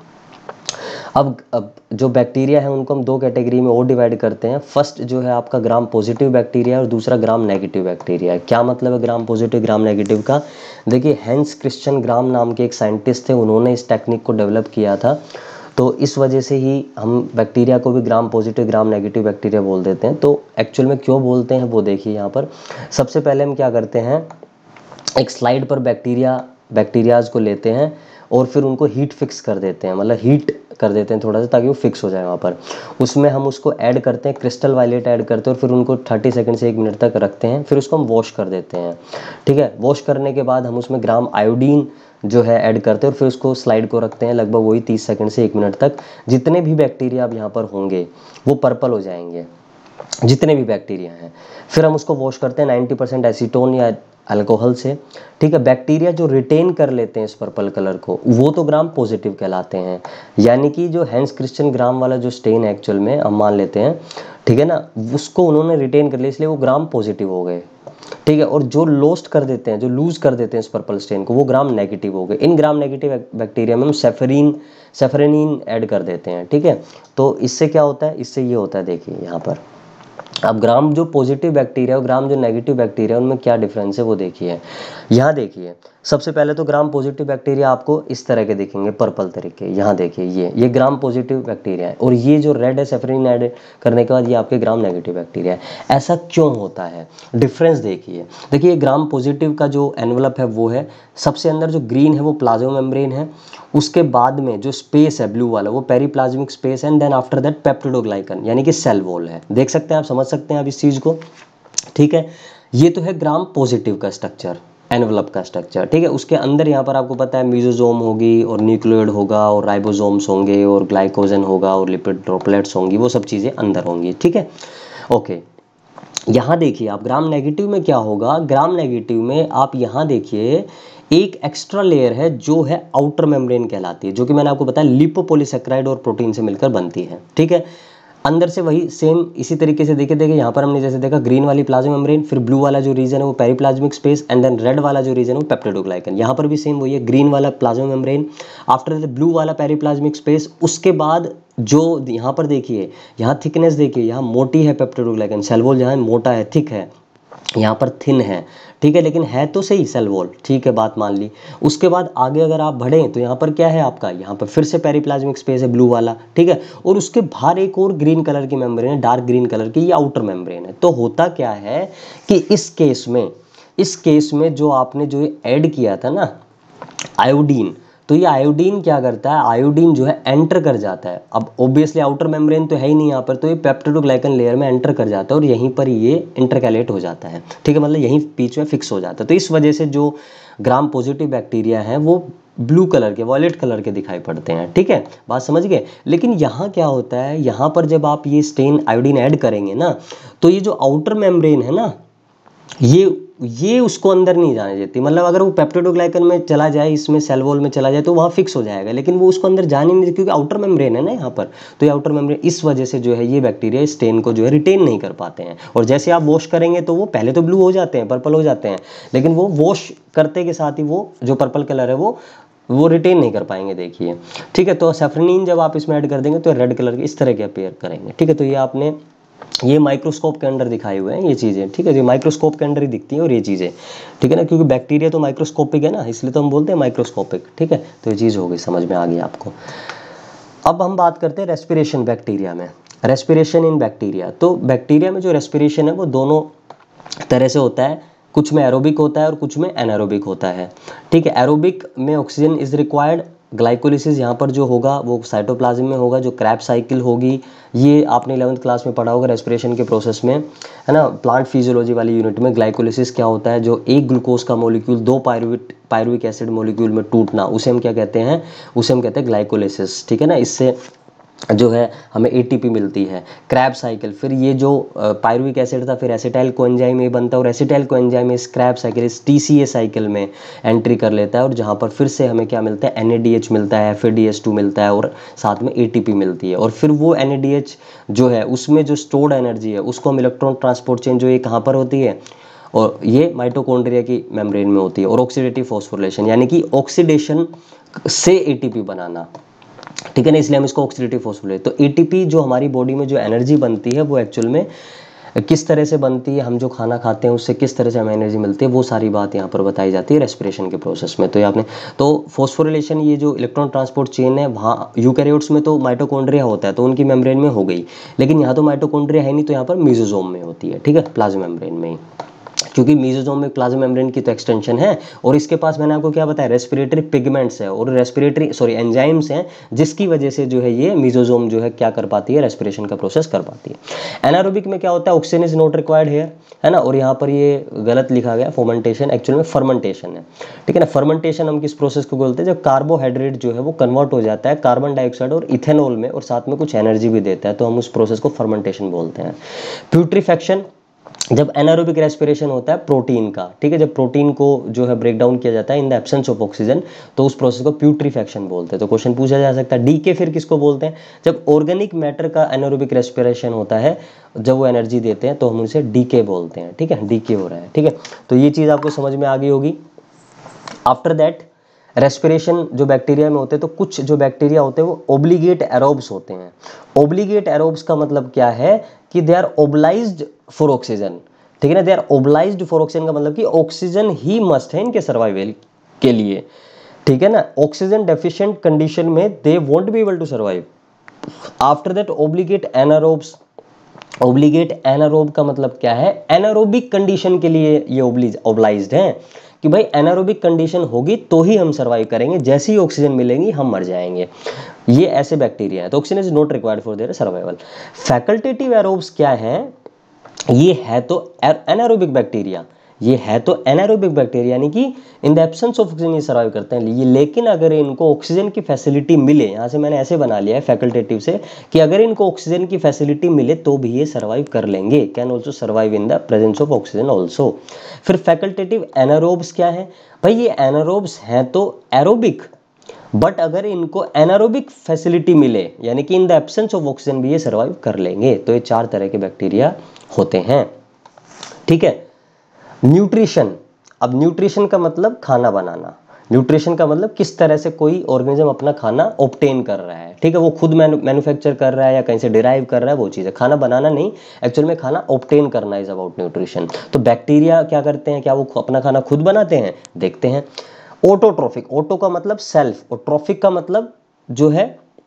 अब अब जो बैक्टीरिया है उनको हम दो कैटेगरी में और डिवाइड करते हैं। फर्स्ट जो है आपका ग्राम पॉजिटिव बैक्टीरिया और दूसरा ग्राम नेगेटिव बैक्टीरिया है। क्या मतलब है ग्राम पॉजिटिव ग्राम नेगेटिव का? देखिए हैंस क्रिश्चियन ग्राम नाम के एक साइंटिस्ट थे, उन्होंने इस टेक्निक को डेवलप किया था, तो इस वजह से ही हम बैक्टीरिया को भी gram positive gram negative bacteria बोल देते हैं। तो एक्चुअल में क्यों बोलते हैं वो देखिए यहाँ पर। सबसे पहले हम क्या करते हैं, एक स्लाइड पर बैक्टीरिया बैक्टीरियाज को लेते हैं और फिर उनको हीट फिक्स कर देते हैं, मतलब हीट कर देते हैं थोड़ा सा ताकि वो फिक्स हो जाए वहाँ पर। उसमें हम उसको ऐड करते हैं, क्रिस्टल वायलेट ऐड करते हैं और फिर उनको तीस सेकंड से एक मिनट तक रखते हैं, फिर उसको हम वॉश कर देते हैं। ठीक है, वॉश करने के बाद हम उसमें ग्राम आयोडीन जो है ऐड करते हैं और फिर उसको स्लाइड को रखते हैं लगभग वही तीस सेकंड से एक मिनट तक। जितने भी बैक्टीरिया अब यहाँ पर होंगे वो पर्पल हो जाएंगे, जितने भी बैक्टीरिया हैं। फिर हम उसको वॉश करते हैं नाइन्टी परसेंट एसीटोन या अल्कोहल से। ठीक है, बैक्टीरिया जो रिटेन कर लेते हैं इस पर्पल कलर को वो तो ग्राम पॉजिटिव कहलाते हैं। यानी कि जो हैंस क्रिश्चियन ग्राम वाला जो स्टेन है एक्चुअल में हम मान लेते हैं, ठीक है ना, उसको उन्होंने रिटेन कर लिया इसलिए वो ग्राम पॉजिटिव हो गए। ठीक है, और जो लोस्ट कर देते हैं, जो लूज कर देते हैं इस पर्पल स्टेन को, वो ग्राम नेगेटिव हो गए। इन ग्राम नेगेटिव बैक्टीरिया में हम सेफरीन सेफरेनिन ऐड कर देते हैं। ठीक है, तो इससे क्या होता है, इससे ये होता है, देखिए यहाँ पर अब ग्राम जो पॉजिटिव बैक्टीरिया और ग्राम जो नेगेटिव बैक्टीरिया उनमें क्या डिफरेंस है वो देखिए। यहाँ देखिए सबसे पहले तो ग्राम पॉजिटिव बैक्टीरिया आपको इस तरह के दिखेंगे पर्पल तरीके। यहाँ देखिए ये ये ग्राम पॉजिटिव बैक्टीरिया है और ये जो रेड है सेफरिन ऐड करने के बाद ये आपके ग्राम नेगेटिव बैक्टीरिया है। ऐसा क्यों होता है, डिफरेंस देखिए। देखिए ग्राम पॉजिटिव का जो एनवलप है वो है सबसे अंदर जो ग्रीन है वो प्लाज्मा मेम्ब्रेन है, उसके बाद में जो स्पेस है ब्लू वाला वो पेरीप्लाज्मिक स्पेस है, and then after that peptidoglycan यानी कि सेल वॉल है। देख सकते हैं आप, समझ सकते हैं आप इस चीज़ को। ठीक है, ये तो है ग्राम पॉजिटिव का स्ट्रक्चर, एनवलप का स्ट्रक्चर। ठीक है, उसके अंदर यहाँ पर आपको पता है मीजोजोम होगी और न्यूक्लियोइड होगा और राइबोसोम्स होंगे और ग्लाइकोजन होगा और लिपिड ड्रॉपलेट्स होंगी, वो सब चीज़ें अंदर होंगी। ठीक है, ओके। यहाँ देखिए आप ग्राम नेगेटिव में क्या होगा, ग्राम नेगेटिव में आप यहाँ देखिए एक एक्स्ट्रा लेयर है जो है आउटर मेम्ब्रेन कहलाती है, जो कि मैंने आपको बताया लिपोपोलीसेक्राइड और प्रोटीन से मिलकर बनती है। ठीक है, अंदर से वही सेम इसी तरीके से देखे देखे यहाँ पर हमने जैसे देखा ग्रीन वाली प्लाज्मा मेम्ब्रेन, फिर ब्लू वाला जो रीजन है वो periplasmic space, and then red वाला जो रीजन है वो पेप्टिडोग्लाइकन। यहाँ पर भी सेम वही है, ग्रीन वाला plasma membrane, after the blue वाला पेरीप्लाज्मिक स्पेस। उसके बाद जो यहाँ पर देखिए, यहाँ थिकनेस देखिए, यहाँ मोटी है पेप्टिडोग्लाइकन, सेल वॉल जहाँ मोटा है थिक है, यहाँ पर थिन है। ठीक है, लेकिन है तो सही सेल वॉल, ठीक है, बात मान ली। उसके बाद आगे अगर आप बढ़ें तो यहाँ पर क्या है आपका, यहाँ पर फिर से पेरीप्लाज्मिक स्पेस है ब्लू वाला। ठीक है, और उसके बाहर एक और ग्रीन कलर की मेम्ब्रेन है, डार्क ग्रीन कलर की, ये आउटर मेम्ब्रेन है। तो होता क्या है कि इस केस में इस केस में जो आपने जो ऐड किया था ना आयोडीन, तो ये आयोडीन क्या करता है, आयोडीन जो है एंटर कर जाता है। अब ऑब्वियसली आउटर मेम्ब्रेन तो है ही नहीं यहाँ पर, तो ये पेप्टिडोग्लाइकन लेयर में एंटर कर जाता है और यहीं पर ये इंटरकैलेट हो जाता है, ठीक है, मतलब यहीं बीच में फिक्स हो जाता है। तो इस वजह से जो ग्राम पॉजिटिव बैक्टीरिया हैं वो ब्लू कलर के, वॉयलेट कलर के दिखाई पड़ते हैं, ठीक है, बात समझ गए। लेकिन यहाँ क्या होता है, यहाँ पर जब आप ये स्टेन आयोडीन ऐड करेंगे ना, तो ये जो आउटर मेम्ब्रेन है ना, ये ये उसको अंदर नहीं जाने देती। मतलब अगर वो पेप्टिडोग्लाइकन में चला जाए, इसमें सेल वॉल में चला जाए, तो वहाँ फिक्स हो जाएगा, लेकिन वो उसको अंदर जाने नहीं देती, क्योंकि आउटर मेम्ब्रेन है ना यहाँ पर। तो ये आउटर मेम्ब्रेन, इस वजह से जो है ये बैक्टीरिया स्टेन को जो है रिटेन नहीं कर पाते हैं। और जैसे आप वॉश करेंगे तो वो पहले तो ब्लू हो जाते हैं, पर्पल हो जाते हैं, लेकिन वो वॉश करते के साथ ही वो जो पर्पल कलर है वो वो रिटेन नहीं कर पाएंगे, देखिए, ठीक है। तो सैफरनीन जब आप इसमें ऐड कर देंगे तो रेड कलर के इस तरह के अपीयर करेंगे, ठीक है। तो ये आपने ये माइक्रोस्कोप के अंदर दिखाए हुए हैं ये चीज़ें, ठीक है, ये माइक्रोस्कोप के अंदर ही दिखती हैं और ये चीज़ें, ठीक है ना, क्योंकि बैक्टीरिया तो माइक्रोस्कोपिक है ना, इसलिए तो हम बोलते हैं माइक्रोस्कोपिक, ठीक है। तो ये चीज़ हो गई, समझ में आ गई आपको। अब हम बात करते हैं रेस्पिरेशन बैक्टीरिया में, रेस्पिरेशन इन बैक्टीरिया। तो बैक्टीरिया में जो रेस्पिरेशन है वो दोनों तरह से होता है, कुछ में एरोबिक होता है और कुछ में एनारोबिक होता है, ठीक है। एरोबिक में ऑक्सीजन इज रिक्वायर्ड, ग्लाइकोलिसिस यहाँ पर जो होगा वो साइटोप्लाज्म में होगा, जो क्रैब साइकिल होगी, ये आपने इलेवंथ क्लास में पढ़ा होगा रेस्पिरेशन के प्रोसेस में, है ना, प्लांट फिजियोलॉजी वाली यूनिट में। ग्लाइकोलिसिस क्या होता है, जो एक ग्लूकोज का मॉलिक्यूल दो पायरुविक पायरुविक एसिड मॉलिक्यूल में टूटना, उसे हम क्या कहते हैं, उसे हम कहते हैं ग्लाइकोलिसिस, ठीक है ना। इससे जो है हमें एटीपी मिलती है। क्रैब साइकिल, फिर ये जो पायरुविक एसिड था फिर एसिटाइल कोएंजाइम में बनता है और एसिटाइल कोएंजाइम इस क्रैब साइकिल, इस टीसीए साइकिल में एंट्री कर लेता है, और जहाँ पर फिर से हमें क्या मिलता है, एनएडीएच मिलता है, एफएडीएच टू मिलता है और साथ में एटीपी मिलती है। और फिर वो एनएडीएच जो है उसमें जो स्टोर्ड एनर्जी है उसको हम इलेक्ट्रॉन ट्रांसपोर्ट चेन, जो ये कहाँ पर होती है, और ये माइटोकॉन्ड्रिया की मेम्ब्रेन में होती है। और ऑक्सीडेटिव फॉस्फोरिलेशन यानी कि ऑक्सीडेशन से एटीपी बनाना, ठीक है ना, इसलिए हम इसको ऑक्सीडेटिव फॉस्फोरिलेशन। तो एटीपी जो हमारी बॉडी में जो एनर्जी बनती है वो एक्चुअल में किस तरह से बनती है, हम जो खाना खाते हैं उससे किस तरह से हमें एनर्जी मिलती है, वो सारी बात यहाँ पर बताई जाती है रेस्पिरेशन के प्रोसेस में। तो ये आपने, तो फॉस्फोरिलेशन, ये जो इलेक्ट्रॉन ट्रांसपोर्ट चेन है, वहाँ यूकैरियोट्स में तो माइटोकॉन्ड्रिया होता है तो उनकी मेम्ब्रेन में हो गई, लेकिन यहाँ तो माइटोकॉन्ड्रिया है नहीं, तो यहाँ पर मेसोसोम में होती है, ठीक है, प्लाज्मा मेम्ब्रेन में ही, क्योंकि मेसोसोम में प्लाज्मा मेम्ब्रेन की तो एक्सटेंशन है। और इसके पास मैंने आपको क्या बताया, रेस्पिरेटरी पिगमेंट्स है और रेस्पिरेटरी सॉरी एंजाइम्स हैं, जिसकी वजह से जो है ये मेसोसोम जो है क्या कर पाती है, रेस्पिरेशन का प्रोसेस कर पाती है। एनारोबिक में क्या होता है, oxygen is not required here, है ना, और यहाँ पर ये गलत लिखा गया, फर्मेंटेशन, एक्चुअल में फर्मेंटेशन है, ठीक है ना। फर्मेंटेशन हम किस प्रोसेस को बोलते हैं, जब कार्बोहाइड्रेट जो है वो कन्वर्ट हो जाता है कार्बन डाइऑक्साइड और इथेनॉल में और साथ में कुछ एनर्जी भी देता है, तो हम उस प्रोसेस को फर्मेंटेशन बोलते हैं। प्यूट्रीफैक्शन, जब एनारोबिक रेस्पिरेशन होता है प्रोटीन का, ठीक है, जब प्रोटीन को जो है ब्रेक डाउन किया जाता है in the absence of oxygen, तो उस प्रोसेस को प्यूट्रीफैक्शन बोलते हैं। तो क्वेश्चन पूछा जा सकता है, डीके फिर किसको बोलते हैं, जब ऑर्गेनिक मैटर का एनारोबिक रेस्पिरेशन होता है, जब वो एनर्जी देते हैं तो हम उनसे डीके बोलते हैं, ठीक है, डीके हो रहा है, ठीक है। तो ये चीज़ आपको समझ में आ गई होगी। आफ्टर दैट रेस्पिरेशन जो बैक्टीरिया में होते हैं, तो कुछ जो बैक्टीरिया होते हैं वो ओब्लिगेट एरोब्स होते हैं। ओब्लिगेट एरोब्स का मतलब क्या है कि they are obliged for oxygen, ठीक है ना, they are obliged for oxygen का मतलब कि ऑक्सीजन ही मस्ट है इनके सर्वाइवल के लिए, ठीक है ना। ऑक्सीजन डेफिशिएंट कंडीशन में they won't be able to survive. After that obligate anaerobes, obligate anaerobe का मतलब क्या है, एनारोबिक कंडीशन के लिए ये ओब्लाइज्ड है कि भाई एनारोबिक कंडीशन होगी तो ही हम सर्वाइव करेंगे, जैसी ही ऑक्सीजन मिलेंगी हम मर जाएंगे, ये ऐसे बैक्टीरिया है। तो oxygen is not required for their survival. Facultative aerobes क्या है, ये है तो एनारोबिक बैक्टीरिया, ये है तो एनारोबिक बैक्टीरिया यानी कि in the absence of oxygen ये सर्वाइव करते हैं ये, लेकिन अगर इनको ऑक्सीजन की फैसिलिटी मिले, यहाँ से मैंने ऐसे बना लिया है फैकल्टेटिव से कि अगर इनको ऑक्सीजन की फैसिलिटी मिले तो भी ये सर्वाइव कर लेंगे, can also survive in the presence of oxygen also. फिर फैकल्टेटिव एनारोब्स क्या है, भाई ये एनारोब्स हैं तो एरोबिक, बट अगर इनको एनारोबिक फैसिलिटी मिले यानी कि in the absence of oxygen भी ये सर्वाइव कर लेंगे। तो ये चार तरह के बैक्टीरिया होते हैं, ठीक है। न्यूट्रिशन, अब न्यूट्रिशन का मतलब खाना बनाना, न्यूट्रिशन का मतलब किस तरह से कोई ऑर्गेनिज्म अपना खाना ऑब्टेन कर रहा है, ठीक है, वो खुद मैन्युफैक्चर कर रहा है या कहीं से डिराइव कर रहा है, वो चीज़ है। खाना बनाना नहीं, एक्चुअल में खाना ऑब्टेन करना इज अबाउट न्यूट्रिशन। तो बैक्टीरिया क्या करते हैं, क्या वो अपना खाना खुद बनाते हैं, देखते हैं। ऑटोट्रोफिक, ऑटो का मतलब सेल्फ और ट्रोफिक का मतलब जो है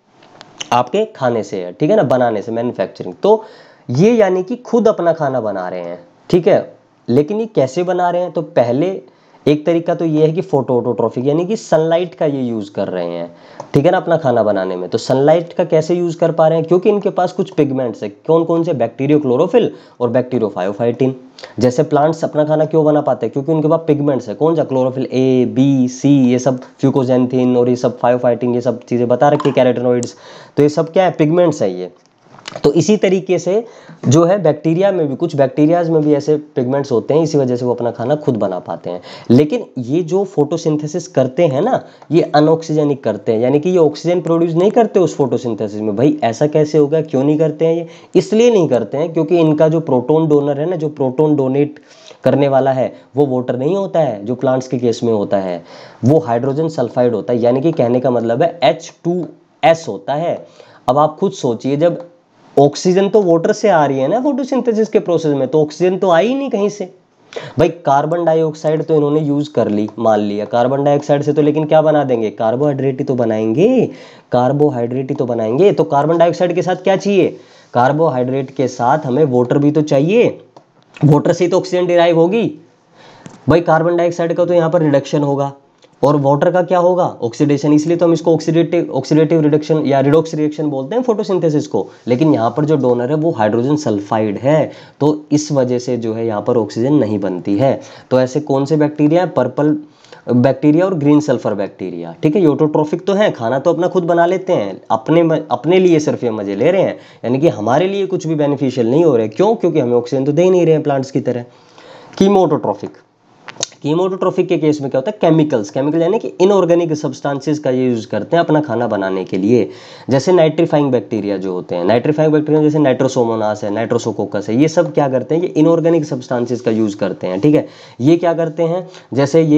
आपके खाने से है, ठीक है ना, बनाने से, मैन्युफैक्चरिंग। तो ये यानी कि खुद अपना खाना बना रहे हैं, ठीक है, लेकिन ये कैसे बना रहे हैं, तो पहले एक तरीका तो ये है कि फोटो ऑटोट्रॉफिक, यानी कि सनलाइट का ये यूज़ कर रहे हैं, ठीक है ना, अपना खाना बनाने में। तो सनलाइट का कैसे यूज़ कर पा रहे हैं, क्योंकि इनके पास कुछ पिगमेंट्स है। कौन कौन से? बैक्टीरियो क्लोरोफिल और बैक्टीरियो फायोफाइटिन। जैसे प्लांट्स अपना खाना क्यों बना पाते हैं? क्योंकि उनके पास पिगमेंट्स है। कौन सा? क्लोरोफिल ए, बी, सी, ये सब फ्यूकोजेंथिन और ये सब फायोफाइटिन, ये सब चीज़ें बता रखी है, कैरोटेनॉइड्स। तो ये सब क्या है? पिगमेंट्स है ये। तो इसी तरीके से जो है बैक्टीरिया में भी, कुछ बैक्टीरियाज में भी ऐसे पिगमेंट्स होते हैं, इसी वजह से वो अपना खाना खुद बना पाते हैं। लेकिन ये जो फोटोसिंथेसिस करते हैं ना, ये अनऑक्सीजनिक करते हैं, यानी कि ये ऑक्सीजन प्रोड्यूस नहीं करते उस फोटोसिंथेसिस में। भाई ऐसा कैसे होगा? क्यों नहीं करते हैं ये? इसलिए नहीं करते हैं क्योंकि इनका जो प्रोटोन डोनर है ना, जो प्रोटोन डोनेट करने वाला है, वो वाटर नहीं होता है जो प्लांट्स के केस में होता है, वो हाइड्रोजन सल्फाइड होता है। यानी कि कहने का मतलब है एच टू एस होता है। अब आप खुद सोचिए, जब ऑक्सीजन तो वाटर से आ रही है ना फोटोसिंथेसिस के प्रोसेस में, तो ऑक्सीजन तो आई ही नहीं कहीं से। भाई कार्बन डाइऑक्साइड तो इन्होंने यूज कर ली, मान लिया कार्बन डाइऑक्साइड से, तो लेकिन क्या बना देंगे? कार्बोहाइड्रेट ही तो बनाएंगे, कार्बोहाइड्रेट ही तो बनाएंगे। तो कार्बन डाइऑक्साइड के साथ क्या चाहिए? कार्बोहाइड्रेट के साथ हमें वाटर भी तो चाहिए, वाटर से तो ऑक्सीजन डिराइव होगी। भाई कार्बन डाइऑक्साइड का तो यहाँ पर रिडक्शन होगा और वाटर का क्या होगा? ऑक्सीडेशन। इसलिए तो हम इसको ऑक्सीडेटिव ऑक्सीडेटिव रिडक्शन या रिडॉक्स रिएक्शन बोलते हैं फोटोसिंथेसिस को। लेकिन यहाँ पर जो डोनर है वो हाइड्रोजन सल्फाइड है, तो इस वजह से जो है यहाँ पर ऑक्सीजन नहीं बनती है। तो ऐसे कौन से बैक्टीरिया है? पर्पल बैक्टीरिया और ग्रीन सल्फर बैक्टीरिया, ठीक है। ये ऑटोट्रॉफिक तो है, खाना तो अपना खुद बना लेते हैं, अपने अपने लिए सिर्फ ये मजे ले रहे हैं, यानी कि हमारे लिए कुछ भी बेनिफिशियल नहीं हो रहे। क्यों? क्योंकि हमें ऑक्सीजन तो दे ही नहीं रहे हैं प्लांट्स की तरह। कीमोटोट्रॉफिक, कीमोटोट्रॉफिक के केस में क्या होता है? केमिकल्स, केमिकल यानी कि इनऑर्गेनिक सब्सटेंसेस का ये यूज करते हैं अपना खाना बनाने के लिए। जैसे नाइट्रीफाइंग बैक्टीरिया जो होते हैं, नाइट्रीफाइंग बैक्टीरिया जैसे नाइट्रोसोमोनास है, नाइट्रोसोकोकस है, ये सब क्या करते हैं? ये इनऑर्गेनिक सब्सटेंसेस का यूज करते हैं, ठीक है। ये क्या करते हैं? जैसे ये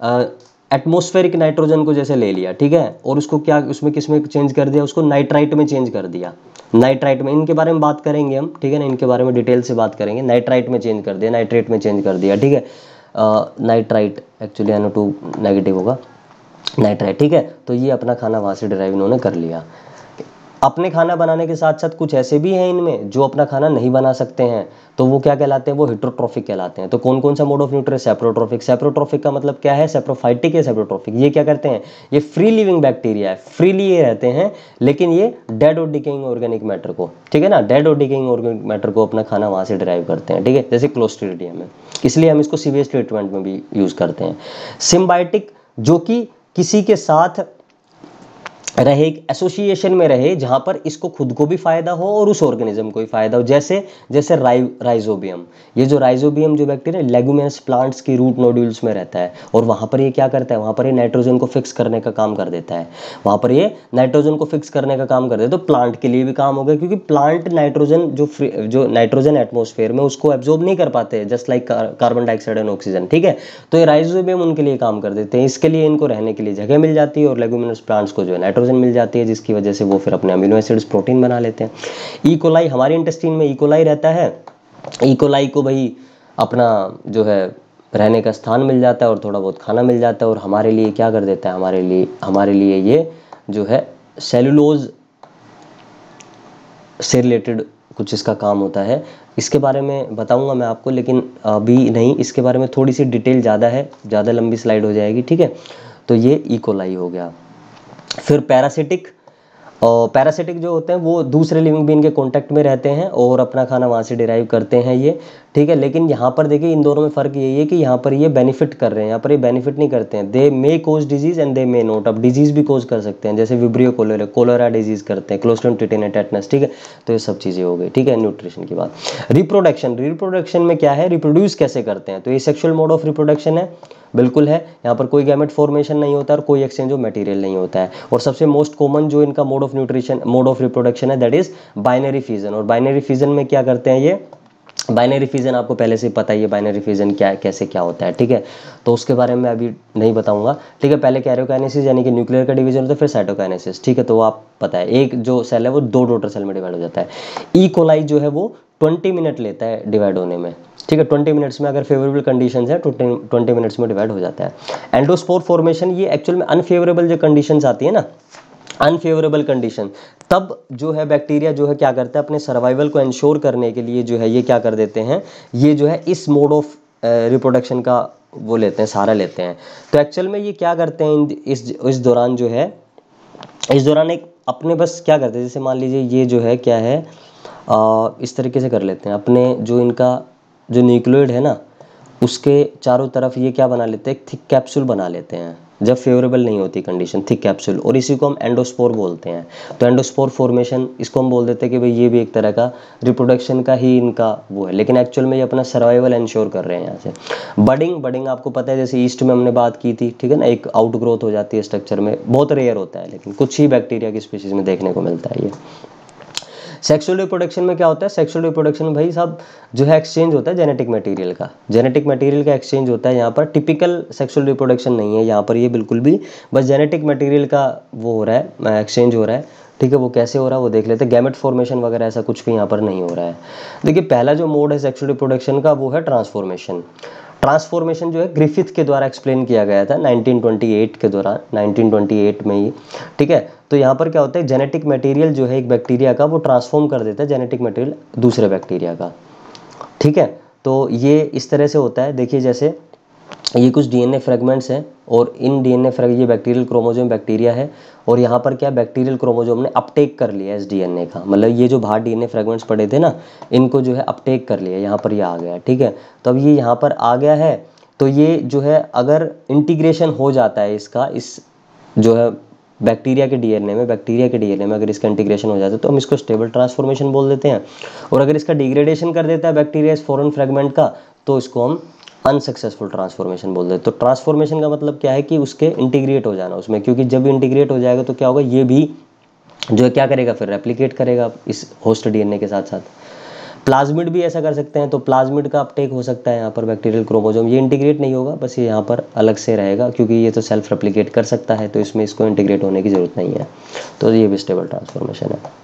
एटमॉस्फेरिक नाइट्रोजन को जैसे ले लिया, ठीक है, और उसको क्या उसमें किस में चेंज कर दिया? उसको नाइट्राइट में चेंज कर दिया। नाइट्राइट में, इनके बारे में बात करेंगे हम, ठीक है ना, इनके बारे में डिटेल से बात करेंगे। नाइट्राइट में चेंज कर दिया, नाइट्रेट में चेंज कर दिया, ठीक है। Nitrite actually N O two negative होगा, नाइट्राइट, ठीक है। तो ये अपना खाना वहाँ से डिराइव इन्होंने कर लिया। अपने खाना बनाने के साथ साथ कुछ ऐसे भी हैं इनमें जो अपना खाना नहीं बना सकते हैं, तो वो क्या कहलाते हैं? वो हेटरोट्रॉफिक कहलाते हैं। तो कौन कौन सा mode of nutrition? Saprotrophic. Saprotrophic का मतलब क्या है? सेप्रोफाइटिक है सेप्रोट्रॉफिक। ये क्या करते हैं? ये फ्री लिविंग बैक्टीरिया है, फ्रीली ये रहते हैं, लेकिन ये डेड और डिकेइंग ऑर्गेनिक मैटर को, ठीक है ना, डेड और डिकेइंग ऑर्गेनिक मैटर को अपना खाना वहाँ से डिराइव करते हैं, ठीक है। जैसे क्लोस्ट्रीडियम है, इसलिए हम इसको सीवेज ट्रीटमेंट में भी यूज करते हैं। सिम्बायोटिक, जो कि किसी के साथ रहे, एसोसिएशन में रहे, जहां पर इसको खुद को भी फायदा हो और उस ऑर्गेनिज्म को भी फायदा हो। जैसे जैसे राइ राइजोबियम, ये जो राइजोबियम जो बैक्टीरिया लेगुमिनस प्लांट्स की रूट नोड्यूल्स में रहता है, और वहां पर ये क्या करता है? वहां पर ये नाइट्रोजन को फिक्स करने का काम कर देता है, वहां पर ये नाइट्रोजन को फिक्स करने का काम कर देता है। तो प्लांट के लिए भी काम हो गया, क्योंकि प्लांट नाइट्रोजन जो जो नाइट्रोजन एटमोस्फेयर में उसको एब्जॉर्ब नहीं कर पाते, just like carbon dioxide and oxygen, ठीक है। तो ये राइजोबियम उनके लिए काम कर देते हैं, इसके लिए इनको रहने के लिए जगह मिल जाती है, और लेगुमिनस प्लांट्स को जो है नाइट्रोजन मिल जाती है, जिसकी वजह से वो फिर अपने अमीनो एसिड्स प्रोटीन बना लेते हैं। ई कोलाई, हमारे इंटेस्टाइन में ई कोलाई रहता है। ई कोलाई को भाई अपना जो है रहने का स्थान मिल जाता है और थोड़ा बहुत खाना मिल जाता है, और हमारे लिए क्या कर देता है? हमारे लिए हमारे लिए ये जो है सेलुलोज से रिलेटेड कुछ इसका काम होता है। इसके बारे में बताऊंगा मैं आपको, लेकिन अभी नहीं, इसके बारे में थोड़ी सी डिटेल ज़्यादा है, ज़्यादा लंबी स्लाइड हो जाएगी, ठीक है। तो ये ई कोलाई हो गया। फिर पैरासिटिक, और पैरासिटिक जो होते हैं वो दूसरे लिविंग बीइंग के कांटेक्ट में रहते हैं और अपना खाना वहाँ से डिराइव करते हैं ये, ठीक है। लेकिन यहाँ पर देखिए इन दोनों में फ़र्क यही है कि यहाँ पर ये बेनिफिट कर रहे हैं, यहाँ पर ये बेनिफिट नहीं करते हैं। They may cause disease and they may not. अब डिजीज भी कोज कर सकते हैं, जैसे विब्रियो कोलेरा कोलेरा डिजीज करते हैं, क्लोस्ट्रिडियम टिटेनिया टेटनस, ठीक है। तो ये सब चीज़ें हो गई, ठीक है, न्यूट्रिशन की बात। रिप्रोडक्शन, रिप्रोडक्शन में क्या है? रिप्रोड्यूस कैसे करते हैं? तो ये सेक्शुअल मोड ऑफ रिप्रोडक्शन है, बिल्कुल है। यहाँ पर कोई गैमेट फॉर्मेशन नहीं होता और कोई एक्सचेंज ऑफ मटेरियल नहीं होता है। और सबसे मोस्ट कॉमन जो इनका mode of nutrition mode of reproduction है, दैट इज बाइनरी फिजन। और बाइनरी फिजन में क्या करते हैं ये? बाइनरी फिजन आपको पहले से पता ही है, बाइनरी फिजन क्या है, कैसे क्या होता है, ठीक है। तो उसके बारे में अभी नहीं बताऊंगा, ठीक है। पहले कैरियोकाइनेसिस यानी कि न्यूक्लियर का डिवीजन होता है, फिर साइटोकाइनेसिस, ठीक है। तो आप पता है, एक जो सेल है वो दो डॉटर सेल में डिवाइड हो जाता है। ई कोलाई जो है वो ट्वेंटी मिनट लेता है डिवाइड होने में, ठीक है। ट्वेंटी मिनट्स में अगर फेवरेबल कंडीशंस है तो ट्वेंटी मिनट्स में डिवाइड हो जाता है। एंडोस्पोर फॉर्मेशन, ये एक्चुअल में अनफेवरेबल जो कंडीशंस आती है ना, अनफेवरेबल कंडीशन, तब जो है बैक्टीरिया जो है क्या करता है? अपने सर्वाइवल को इंश्योर करने के लिए जो है ये क्या कर देते हैं? ये जो है इस मोड ऑफ रिप्रोडक्शन का वो लेते हैं, सहारा लेते हैं। तो एक्चुअल में ये क्या करते हैं इस इस दौरान जो है, इस दौरान एक अपने बस क्या करते हैं, जैसे मान लीजिए ये जो है क्या है, आ, इस तरीके से कर लेते हैं, अपने जो इनका जो न्यूक्लियोइड है ना उसके चारों तरफ ये क्या बना लेते हैं, एक थिक कैप्सूल बना लेते हैं जब फेवरेबल नहीं होती कंडीशन, थिक कैप्सूल, और इसी को हम एंडोस्पोर बोलते हैं। तो एंडोस्पोर फॉर्मेशन इसको हम बोल देते हैं कि भाई ये भी एक तरह का रिप्रोडक्शन का ही इनका वो है, लेकिन एक्चुअल में ये अपना सर्वाइवल इंश्योर कर रहे हैं यहाँ से। बडिंग बडिंग आपको पता है, जैसे ईस्ट में हमने बात की थी, ठीक है ना, एक आउट ग्रोथ हो जाती है स्ट्रक्चर में, बहुत रेयर होता है लेकिन कुछ ही बैक्टीरिया की स्पीशीज में देखने को मिलता है ये। सेक्सुअल रिप्रोडक्शन में क्या होता है, सेक्सुअल रिप्रोडक्शन में भाई साहब जो है एक्सचेंज होता है जेनेटिक मटेरियल का, जेनेटिक मटेरियल का एक्सचेंज होता है यहाँ पर। टिपिकल सेक्सुअल रिप्रोडक्शन नहीं है यहाँ पर ये बिल्कुल भी, बस जेनेटिक मटेरियल का वो हो रहा है, एक्सचेंज हो रहा है, ठीक है। वो कैसे हो रहा है वो देख लेते हैं। गैमेट फॉर्मेशन वगैरह ऐसा कुछ भी यहाँ पर नहीं हो रहा है। देखिए पहला जो मोड है सेक्सुअल रिप्रोडक्शन का वो है ट्रांसफॉर्मेशन। ट्रांसफॉर्मेशन जो है ग्रिफिथ के द्वारा एक्सप्लेन किया गया था नाइनटीन ट्वेंटी एट के दौरान, नाइनटीन ट्वेंटी एट में ही, ठीक है। तो यहाँ पर क्या होता है, जेनेटिक मटेरियल जो है एक बैक्टीरिया का वो ट्रांसफॉर्म कर देता है जेनेटिक मटेरियल दूसरे बैक्टीरिया का, ठीक है। तो ये इस तरह से होता है। देखिए जैसे ये कुछ डीएनए फ्रेगमेंट्स हैं और इन डीएनए फ्रेग ये बैक्टीरियल क्रोमोसोम बैक्टीरिया है, और यहाँ पर क्या बैक्टीरियल क्रोमोसोम ने अपटेक कर लिया इस डीएनए का, मतलब ये जो बाहर डीएनए फ्रेगमेंट्स पड़े थे ना इनको जो है अपटेक कर लिया, यहाँ पर ये आ गया, ठीक है। तो अब ये यहाँ पर आ गया है, तो ये जो है अगर इंटीग्रेशन हो जाता है इसका, इस जो है बैक्टीरिया के डीएनए में, बैक्टीरिया के डीएनए में अगर इसका इंटीग्रेशन हो जाता है तो हम इसको स्टेबल ट्रांसफॉर्मेशन बोल देते हैं। और अगर इसका डिग्रेडेशन कर देता है बैक्टीरिया इस फॉरेन फ्रेगमेंट का, तो इसको हम अनसक्सेसफुल ट्रांसफॉर्मेशन बोल देते हैं। तो ट्रांसफॉर्मेशन का मतलब क्या है कि उसके इंटीग्रेट हो जाना उसमें, क्योंकि जब इंटीग्रेट हो जाएगा तो क्या होगा, ये भी जो है क्या करेगा, फिर रेप्लिकेट करेगा इस होस्ट डीएनए के साथ साथ। प्लाज्मिड भी ऐसा कर सकते हैं, तो प्लाज्मिड का अपटेक हो सकता है यहाँ पर बैक्टीरियल क्रोमोसोम, ये इंटीग्रेट नहीं होगा, बस ये यहाँ पर अलग से रहेगा क्योंकि ये तो सेल्फ रेप्लिकेट कर सकता है, तो इसमें इसको इंटीग्रेट होने की जरूरत नहीं है। तो ये भी स्टेबल ट्रांसफॉर्मेशन है।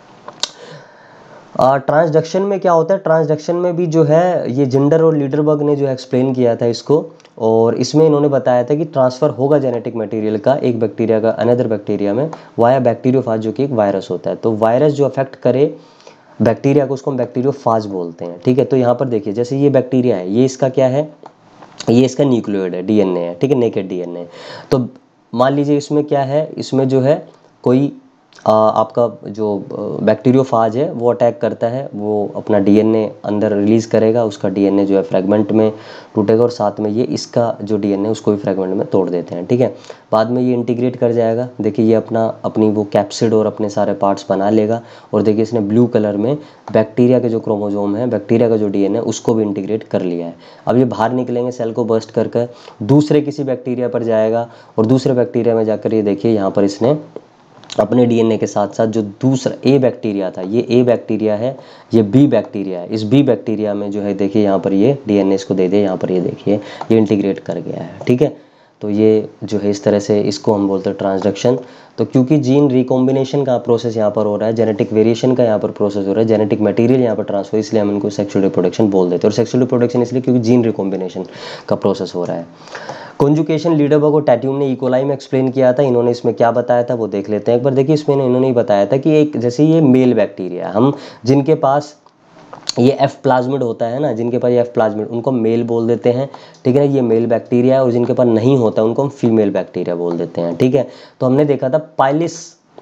ट्रांसडक्शन में क्या होता है, ट्रांसडक्शन में भी जो है ये जिंडर और लीडरबर्ग ने जो एक्सप्लेन किया था इसको, और इसमें इन्होंने बताया था कि ट्रांसफ़र होगा जेनेटिक मटेरियल का एक बैक्टीरिया का अनदर बैक्टीरिया में वाया बैक्टीरियोफाज, जो कि एक वायरस होता है। तो वायरस जो अफेक्ट करे बैक्टीरिया को उसको हम बैक्टीरियोफाज बोलते हैं, ठीक है। तो यहाँ पर देखिए जैसे ये बैक्टीरिया है, ये इसका क्या है, ये इसका न्यूक्लियोइड है, डीएनए है, ठीक है, नेकेड डीएनए। तो मान लीजिए इसमें क्या है, इसमें जो है कोई आ, आपका जो बैक्टीरियोफाज है वो अटैक करता है, वो अपना डीएनए अंदर रिलीज़ करेगा, उसका डीएनए जो है फ्रेगमेंट में टूटेगा, और साथ में ये इसका जो डीएनए उसको भी फ्रेगमेंट में तोड़ देते हैं, ठीक है। बाद में ये इंटीग्रेट कर जाएगा, देखिए ये अपना अपनी वो कैप्सिड और अपने सारे पार्ट्स बना लेगा, और देखिए इसने ब्लू कलर में बैक्टीरिया के जो क्रोमोसोम है, बैक्टीरिया का जो डीएनए उसको भी इंटीग्रेट कर लिया है। अब ये बाहर निकलेंगे सेल को बर्स्ट करके दूसरे किसी बैक्टीरिया पर जाएगा, और दूसरे बैक्टीरिया में जाकर ये देखिए यहाँ पर इसने अपने डीएनए के साथ साथ जो दूसरा ए बैक्टीरिया था, ये ए बैक्टीरिया है, ये बी बैक्टीरिया है, इस बी बैक्टीरिया में जो है देखिए यहाँ पर ये डीएनए इसको दे दे, यहाँ पर ये देखिए ये इंटीग्रेट कर गया है, ठीक है। तो ये जो है इस तरह से इसको हम बोलते हैं ट्रांसडक्शन। तो क्योंकि जीन रिकॉम्बिनेशन का प्रोसेस यहाँ पर हो रहा है, जेनेटिक वेरिएशन का यहाँ पर प्रोसेस हो रहा है, जेनेटिक मटेरियल यहाँ पर ट्रांसफर, इसलिए हम इनको सेक्सुअल रिप्रोडक्शन बोल देते हैं। और सेक्सुअल रिप्रोडक्शन इसलिए क्योंकि जीन रिकॉम्बिनेशन का प्रोसेस हो रहा है। कॉन्जुगेशन लीडरबर्ग और टैट्यूम ने इकोलाई में एक्सप्लेन किया था, इन्होंने इसमें क्या बताया था वो देख लेते हैं एक बार। देखिए इसमें इन्होंने ही बताया था कि एक जैसे ये मेल बैक्टीरिया, हम जिनके पास ये एफ प्लाज्मिड होता है ना, जिनके पास ये एफ प्लाज्मिड उनको मेल बोल देते हैं, ठीक है ना, ये मेल बैक्टीरिया है, और जिनके पास नहीं होता उनको हम फीमेल बैक्टीरिया बोल देते हैं, ठीक है। तो हमने देखा था पाइलिस,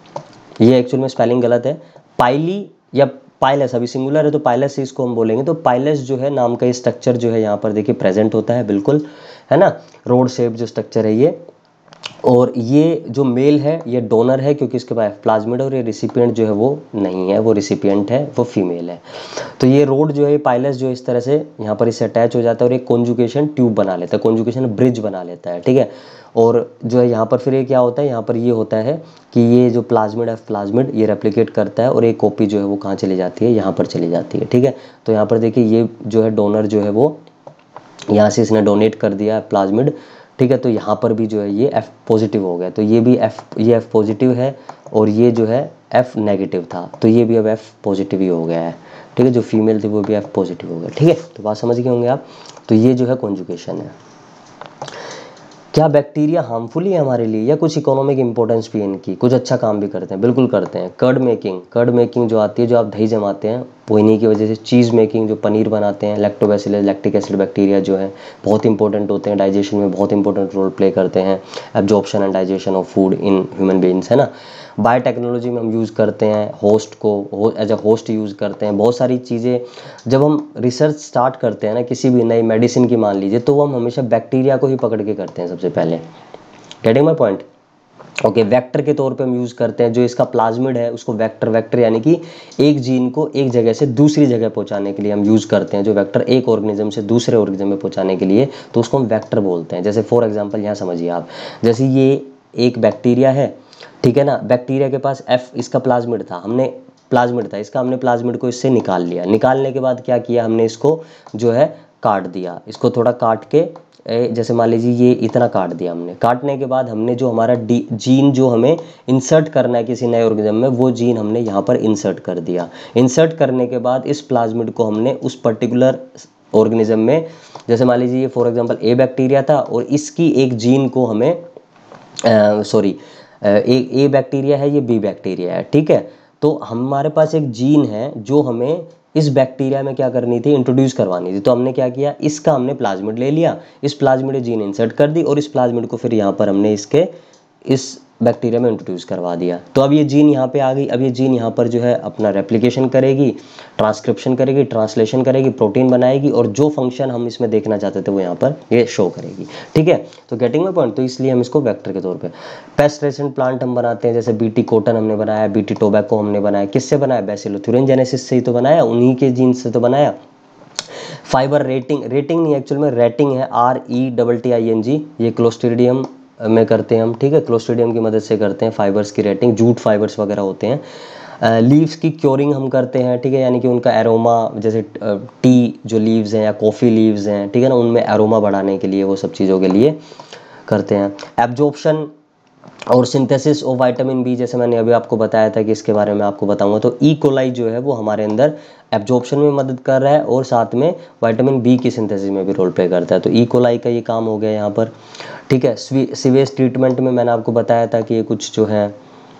ये एक्चुअल में स्पेलिंग गलत है, पाइली या पाइलस, अभी सिंगुलर है तो पाइलस से इसको हम बोलेंगे। तो पाइलस जो है नाम का ये स्ट्रक्चर जो है यहाँ पर देखिए प्रेजेंट होता है, बिल्कुल है ना, रोड शेप जो स्ट्रक्चर है ये। और ये जो मेल है ये डोनर है क्योंकि इसके पास प्लाज्मिड, और ये रिसिपिएंट जो है वो नहीं है, वो रिसिपिएंट है, वो फीमेल है। तो ये रोड जो है पाइलस जो इस तरह से यहाँ पर इससे अटैच हो जाता है और एक कॉन्जुगेशन ट्यूब बना लेता है, कॉन्जुगेशन ब्रिज बना लेता है, ठीक है। और जो है यहाँ पर फिर ये क्या होता है, यहाँ पर ये होता है कि ये जो प्लाज्मिड है प्लाज्मिड ये रेप्लिकेट करता है, और एक कॉपी जो है वो कहाँ चली जाती है, यहाँ पर चली जाती है, ठीक है। तो यहाँ पर देखिए ये जो है डोनर जो है वो यहाँ से इसने डोनेट कर दिया प्लाज्मिड, ठीक है। तो यहाँ पर भी जो है ये F पॉजिटिव हो गया, तो ये भी F, ये F पॉजिटिव है, और ये जो है F नेगेटिव था, तो ये भी अब F पॉजिटिव ही हो गया है, ठीक है। जो फीमेल थी वो भी F पॉजिटिव हो गया, ठीक है। तो बात समझ गए होंगे आप। तो ये जो है कॉन्जुगेशन है। क्या बैक्टीरिया हार्मफुल ही है हमारे लिए या कुछ इकोनॉमिक इंपॉर्टेंस भी है इनकी, कुछ अच्छा काम भी करते हैं? बिल्कुल करते हैं। कर्ड मेकिंग, कर्ड मेकिंग जो आती है, जो आप दही जमाते हैं, वो इन्हीं की वजह से। चीज़ मेकिंग, जो पनीर बनाते हैं, लैक्टोबैसिलस लैक्टिक एसिड बैक्टीरिया जो है बहुत इंपॉर्टेंट होते हैं, डाइजेशन में बहुत इंपॉर्टेंट रोल प्ले करते हैं, absorption and digestion of food in human beings, है ना। बायोटेक्नोलॉजी में हम यूज़ करते हैं होस्ट को, एज अ होस्ट यूज़ करते हैं। बहुत सारी चीज़ें जब हम रिसर्च स्टार्ट करते हैं ना किसी भी नई मेडिसिन की, मान लीजिए, तो वो हम हमेशा बैक्टीरिया को ही पकड़ के करते हैं सबसे पहले। Getting my point? Okay, vector के तौर पे हम यूज़ करते हैं। जो इसका प्लाज्मिड है उसको वेक्टर, वेक्टर यानी कि एक जीन को एक जगह से दूसरी जगह पहुंचाने के लिए हम यूज़ करते हैं। जो वेक्टर एक ऑर्गेनिज्म से दूसरे ऑर्गेनिज्म में पहुंचाने के लिए, तो उसको हम वेक्टर बोलते हैं। जैसे फॉर एग्जांपल यहाँ समझिए आप, जैसे ये एक बैक्टीरिया है, ठीक है ना। बैक्टीरिया के पास एफ इसका प्लाज्मिड था, हमने प्लाज्मिड था इसका, हमने प्लाज्मिड को इससे निकाल लिया। निकालने के बाद क्या किया हमने, इसको जो है काट दिया, इसको थोड़ा काट के, जैसे मान लीजिए ये इतना काट दिया हमने। काटने के बाद हमने जो हमारा डी जीन जो हमें इंसर्ट करना है किसी नए ऑर्गेनिज्म में, वो जीन हमने यहाँ पर इंसर्ट कर दिया। इंसर्ट करने के बाद इस प्लाज्मिड को हमने उस पर्टिकुलर ऑर्गेनिज्म में, जैसे मान लीजिए ये फॉर एग्जांपल ए बैक्टीरिया था और इसकी एक जीन को हमें, सॉरी ए ए बैक्टीरिया है, ये बी बैक्टीरिया है, ठीक है। तो हमारे पास एक जीन है जो हमें इस बैक्टीरिया में क्या करनी थी, इंट्रोड्यूस करवानी थी। तो हमने क्या किया, इसका हमने प्लाज्मिड ले लिया, इस प्लाज्मिड में जीन इंसर्ट कर दी और इस प्लाज्मिड को फिर यहाँ पर हमने इसके इस बैक्टीरिया में इंट्रोड्यूस करवा दिया। तो अब ये जीन यहाँ पे आ गई। अब ये जीन यहाँ पर जो है अपना रेप्लिकेशन करेगी, ट्रांसक्रिप्शन करेगी, ट्रांसलेशन करेगी, प्रोटीन बनाएगी, और जो फंक्शन हम इसमें देखना चाहते थे वो यहाँ पर ये शो करेगी, ठीक है। तो गेटिंग माय पॉइंट? तो इसलिए हम इसको वेक्टर के तौर पे। पेस्ट रेसिस्टेंट प्लांट हम बनाते हैं, जैसे बीटी कॉटन हमने बनाया, बीटी टोबैको हमने बनाया। किससे बनाया? बैसिलोथ्यूरिन जेनेसिस से ही तो बनाया, उन्हीं के जीन से तो बनाया। फाइबर रेटिंग, रेटिंग नहीं एक्चुअल में रेटिंग है, R E double T I N G, ये क्लोस्ट्रीडियम में करते हैं हम, ठीक है। क्लोस्ट्रीडियम की मदद से करते हैं फाइबर्स की रेटिंग, जूट फाइबर्स वगैरह होते हैं। लीव्स की क्योरिंग हम करते हैं, ठीक है, यानी कि उनका एरोमा, जैसे टी जो लीव्स हैं या कॉफ़ी लीव्स हैं, ठीक है ना, उनमें एरोमा बढ़ाने के लिए, वो सब चीज़ों के लिए करते हैं। एब्जॉर्प्शन और सिंथेसिस ऑफ विटामिन बी, जैसे मैंने अभी आपको बताया था कि इसके बारे में आपको बताऊंगा। तो ई कोलाई जो है वो हमारे अंदर एब्जॉर्प्शन में मदद कर रहा है और साथ में विटामिन बी की सिंथेसिस में भी रोल प्ले करता है। तो ई कोलाई का ये काम हो गया यहाँ पर, ठीक है। सीवेज ट्रीटमेंट में मैंने आपको बताया था कि ये कुछ जो है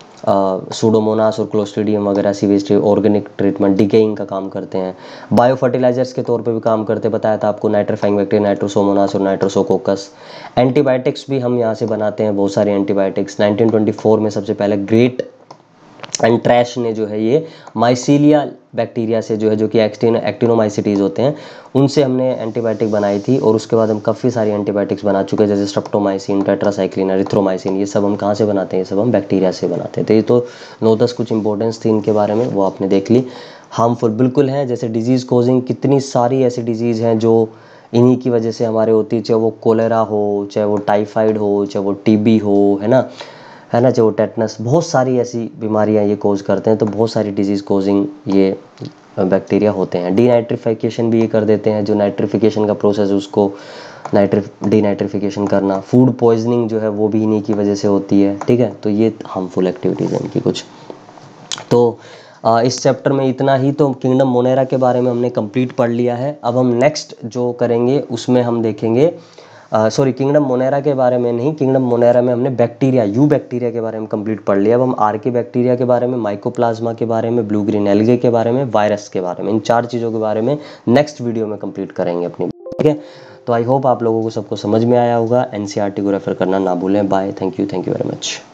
सूडोमोनास और क्लोस्ट्रीडियम वगैरह सीवेज ऑर्गेनिक ट्रीटमेंट, डिकेइंग का काम करते हैं। बायो फर्टिलाइजर्स के तौर पे भी काम करते, बताया था आपको, नाइट्रोफाइंग बैक्टीरिया, नाइट्रोसोमोनास और नाइट्रोसोकोकस। एंटीबायोटिक्स भी हम यहाँ से बनाते हैं, बहुत सारे एंटीबायोटिक्स। नाइनटीन ट्वेंटी फोर में सबसे पहले ग्रेट एंड ट्रैश ने जो है ये माइसीलिया बैक्टीरिया से जो है, जो कि एक्टिनो एक्टिनोमाइसिटीज़ होते हैं, उनसे हमने एंटीबायोटिक बनाई थी। और उसके बाद हम काफ़ी सारी एंटीबायोटिक्स बना चुके हैं, जैसे स्ट्रेप्टोमाइसिन, टेट्रासाइक्लिन, एरिथ्रोमाइसिन। ये सब हम कहाँ से बनाते हैं? ये सब हम बैक्टीरिया से बनाते हैं। तो ये तो नौ दस कुछ इंपॉर्टेंस थी इनके बारे में, वो आपने देख ली। हार्मफुल बिल्कुल हैं, जैसे डिजीज़ कोजिंग, कितनी सारी ऐसी डिजीज़ हैं जो इन्हीं की वजह से हमारे होती है, चाहे वो कोलेरा हो, चाहे वो टाइफाइड हो, चाहे वो टीबी हो, है ना, है ना, चाहे वो टेटनस, बहुत सारी ऐसी बीमारियां ये कोज करते हैं। तो बहुत सारी डिजीज़ कोजिंग ये बैक्टीरिया होते हैं। डीनाइट्रिफिकेशन भी ये कर देते हैं, जो नाइट्रिफिकेशन का प्रोसेस उसको नाइट्रि डीनाइट्रिफिकेशन करना। फूड पॉइजनिंग जो है वो भी इन्हीं की वजह से होती है, ठीक है। तो ये हार्मफुल एक्टिविटीज़ हैं इनकी कुछ। तो आ, इस चैप्टर में इतना ही। तो किंगडम मोनेरा के बारे में हमने कंप्लीट पढ़ लिया है। अब हम नेक्स्ट जो करेंगे उसमें हम देखेंगे, सॉरी किंगडम मोनेरा के बारे में नहीं, किंगडम मोनेरा में हमने बैक्टीरिया, यू बैक्टीरिया के बारे में कंप्लीट पढ़ लिया। अब हम आर्के बैक्टीरिया के बारे में, माइकोप्लाज्मा के बारे में, ब्लू ग्रीन एल्गे के बारे में, वायरस के बारे में, इन चार चीज़ों के बारे में नेक्स्ट वीडियो में कंप्लीट करेंगे अपनी, ठीक है। तो आई होप आप लोगों को सबको समझ में आया होगा। एनसीईआरटी को रेफर करना ना भूलें। Bye, thank you, thank you very much.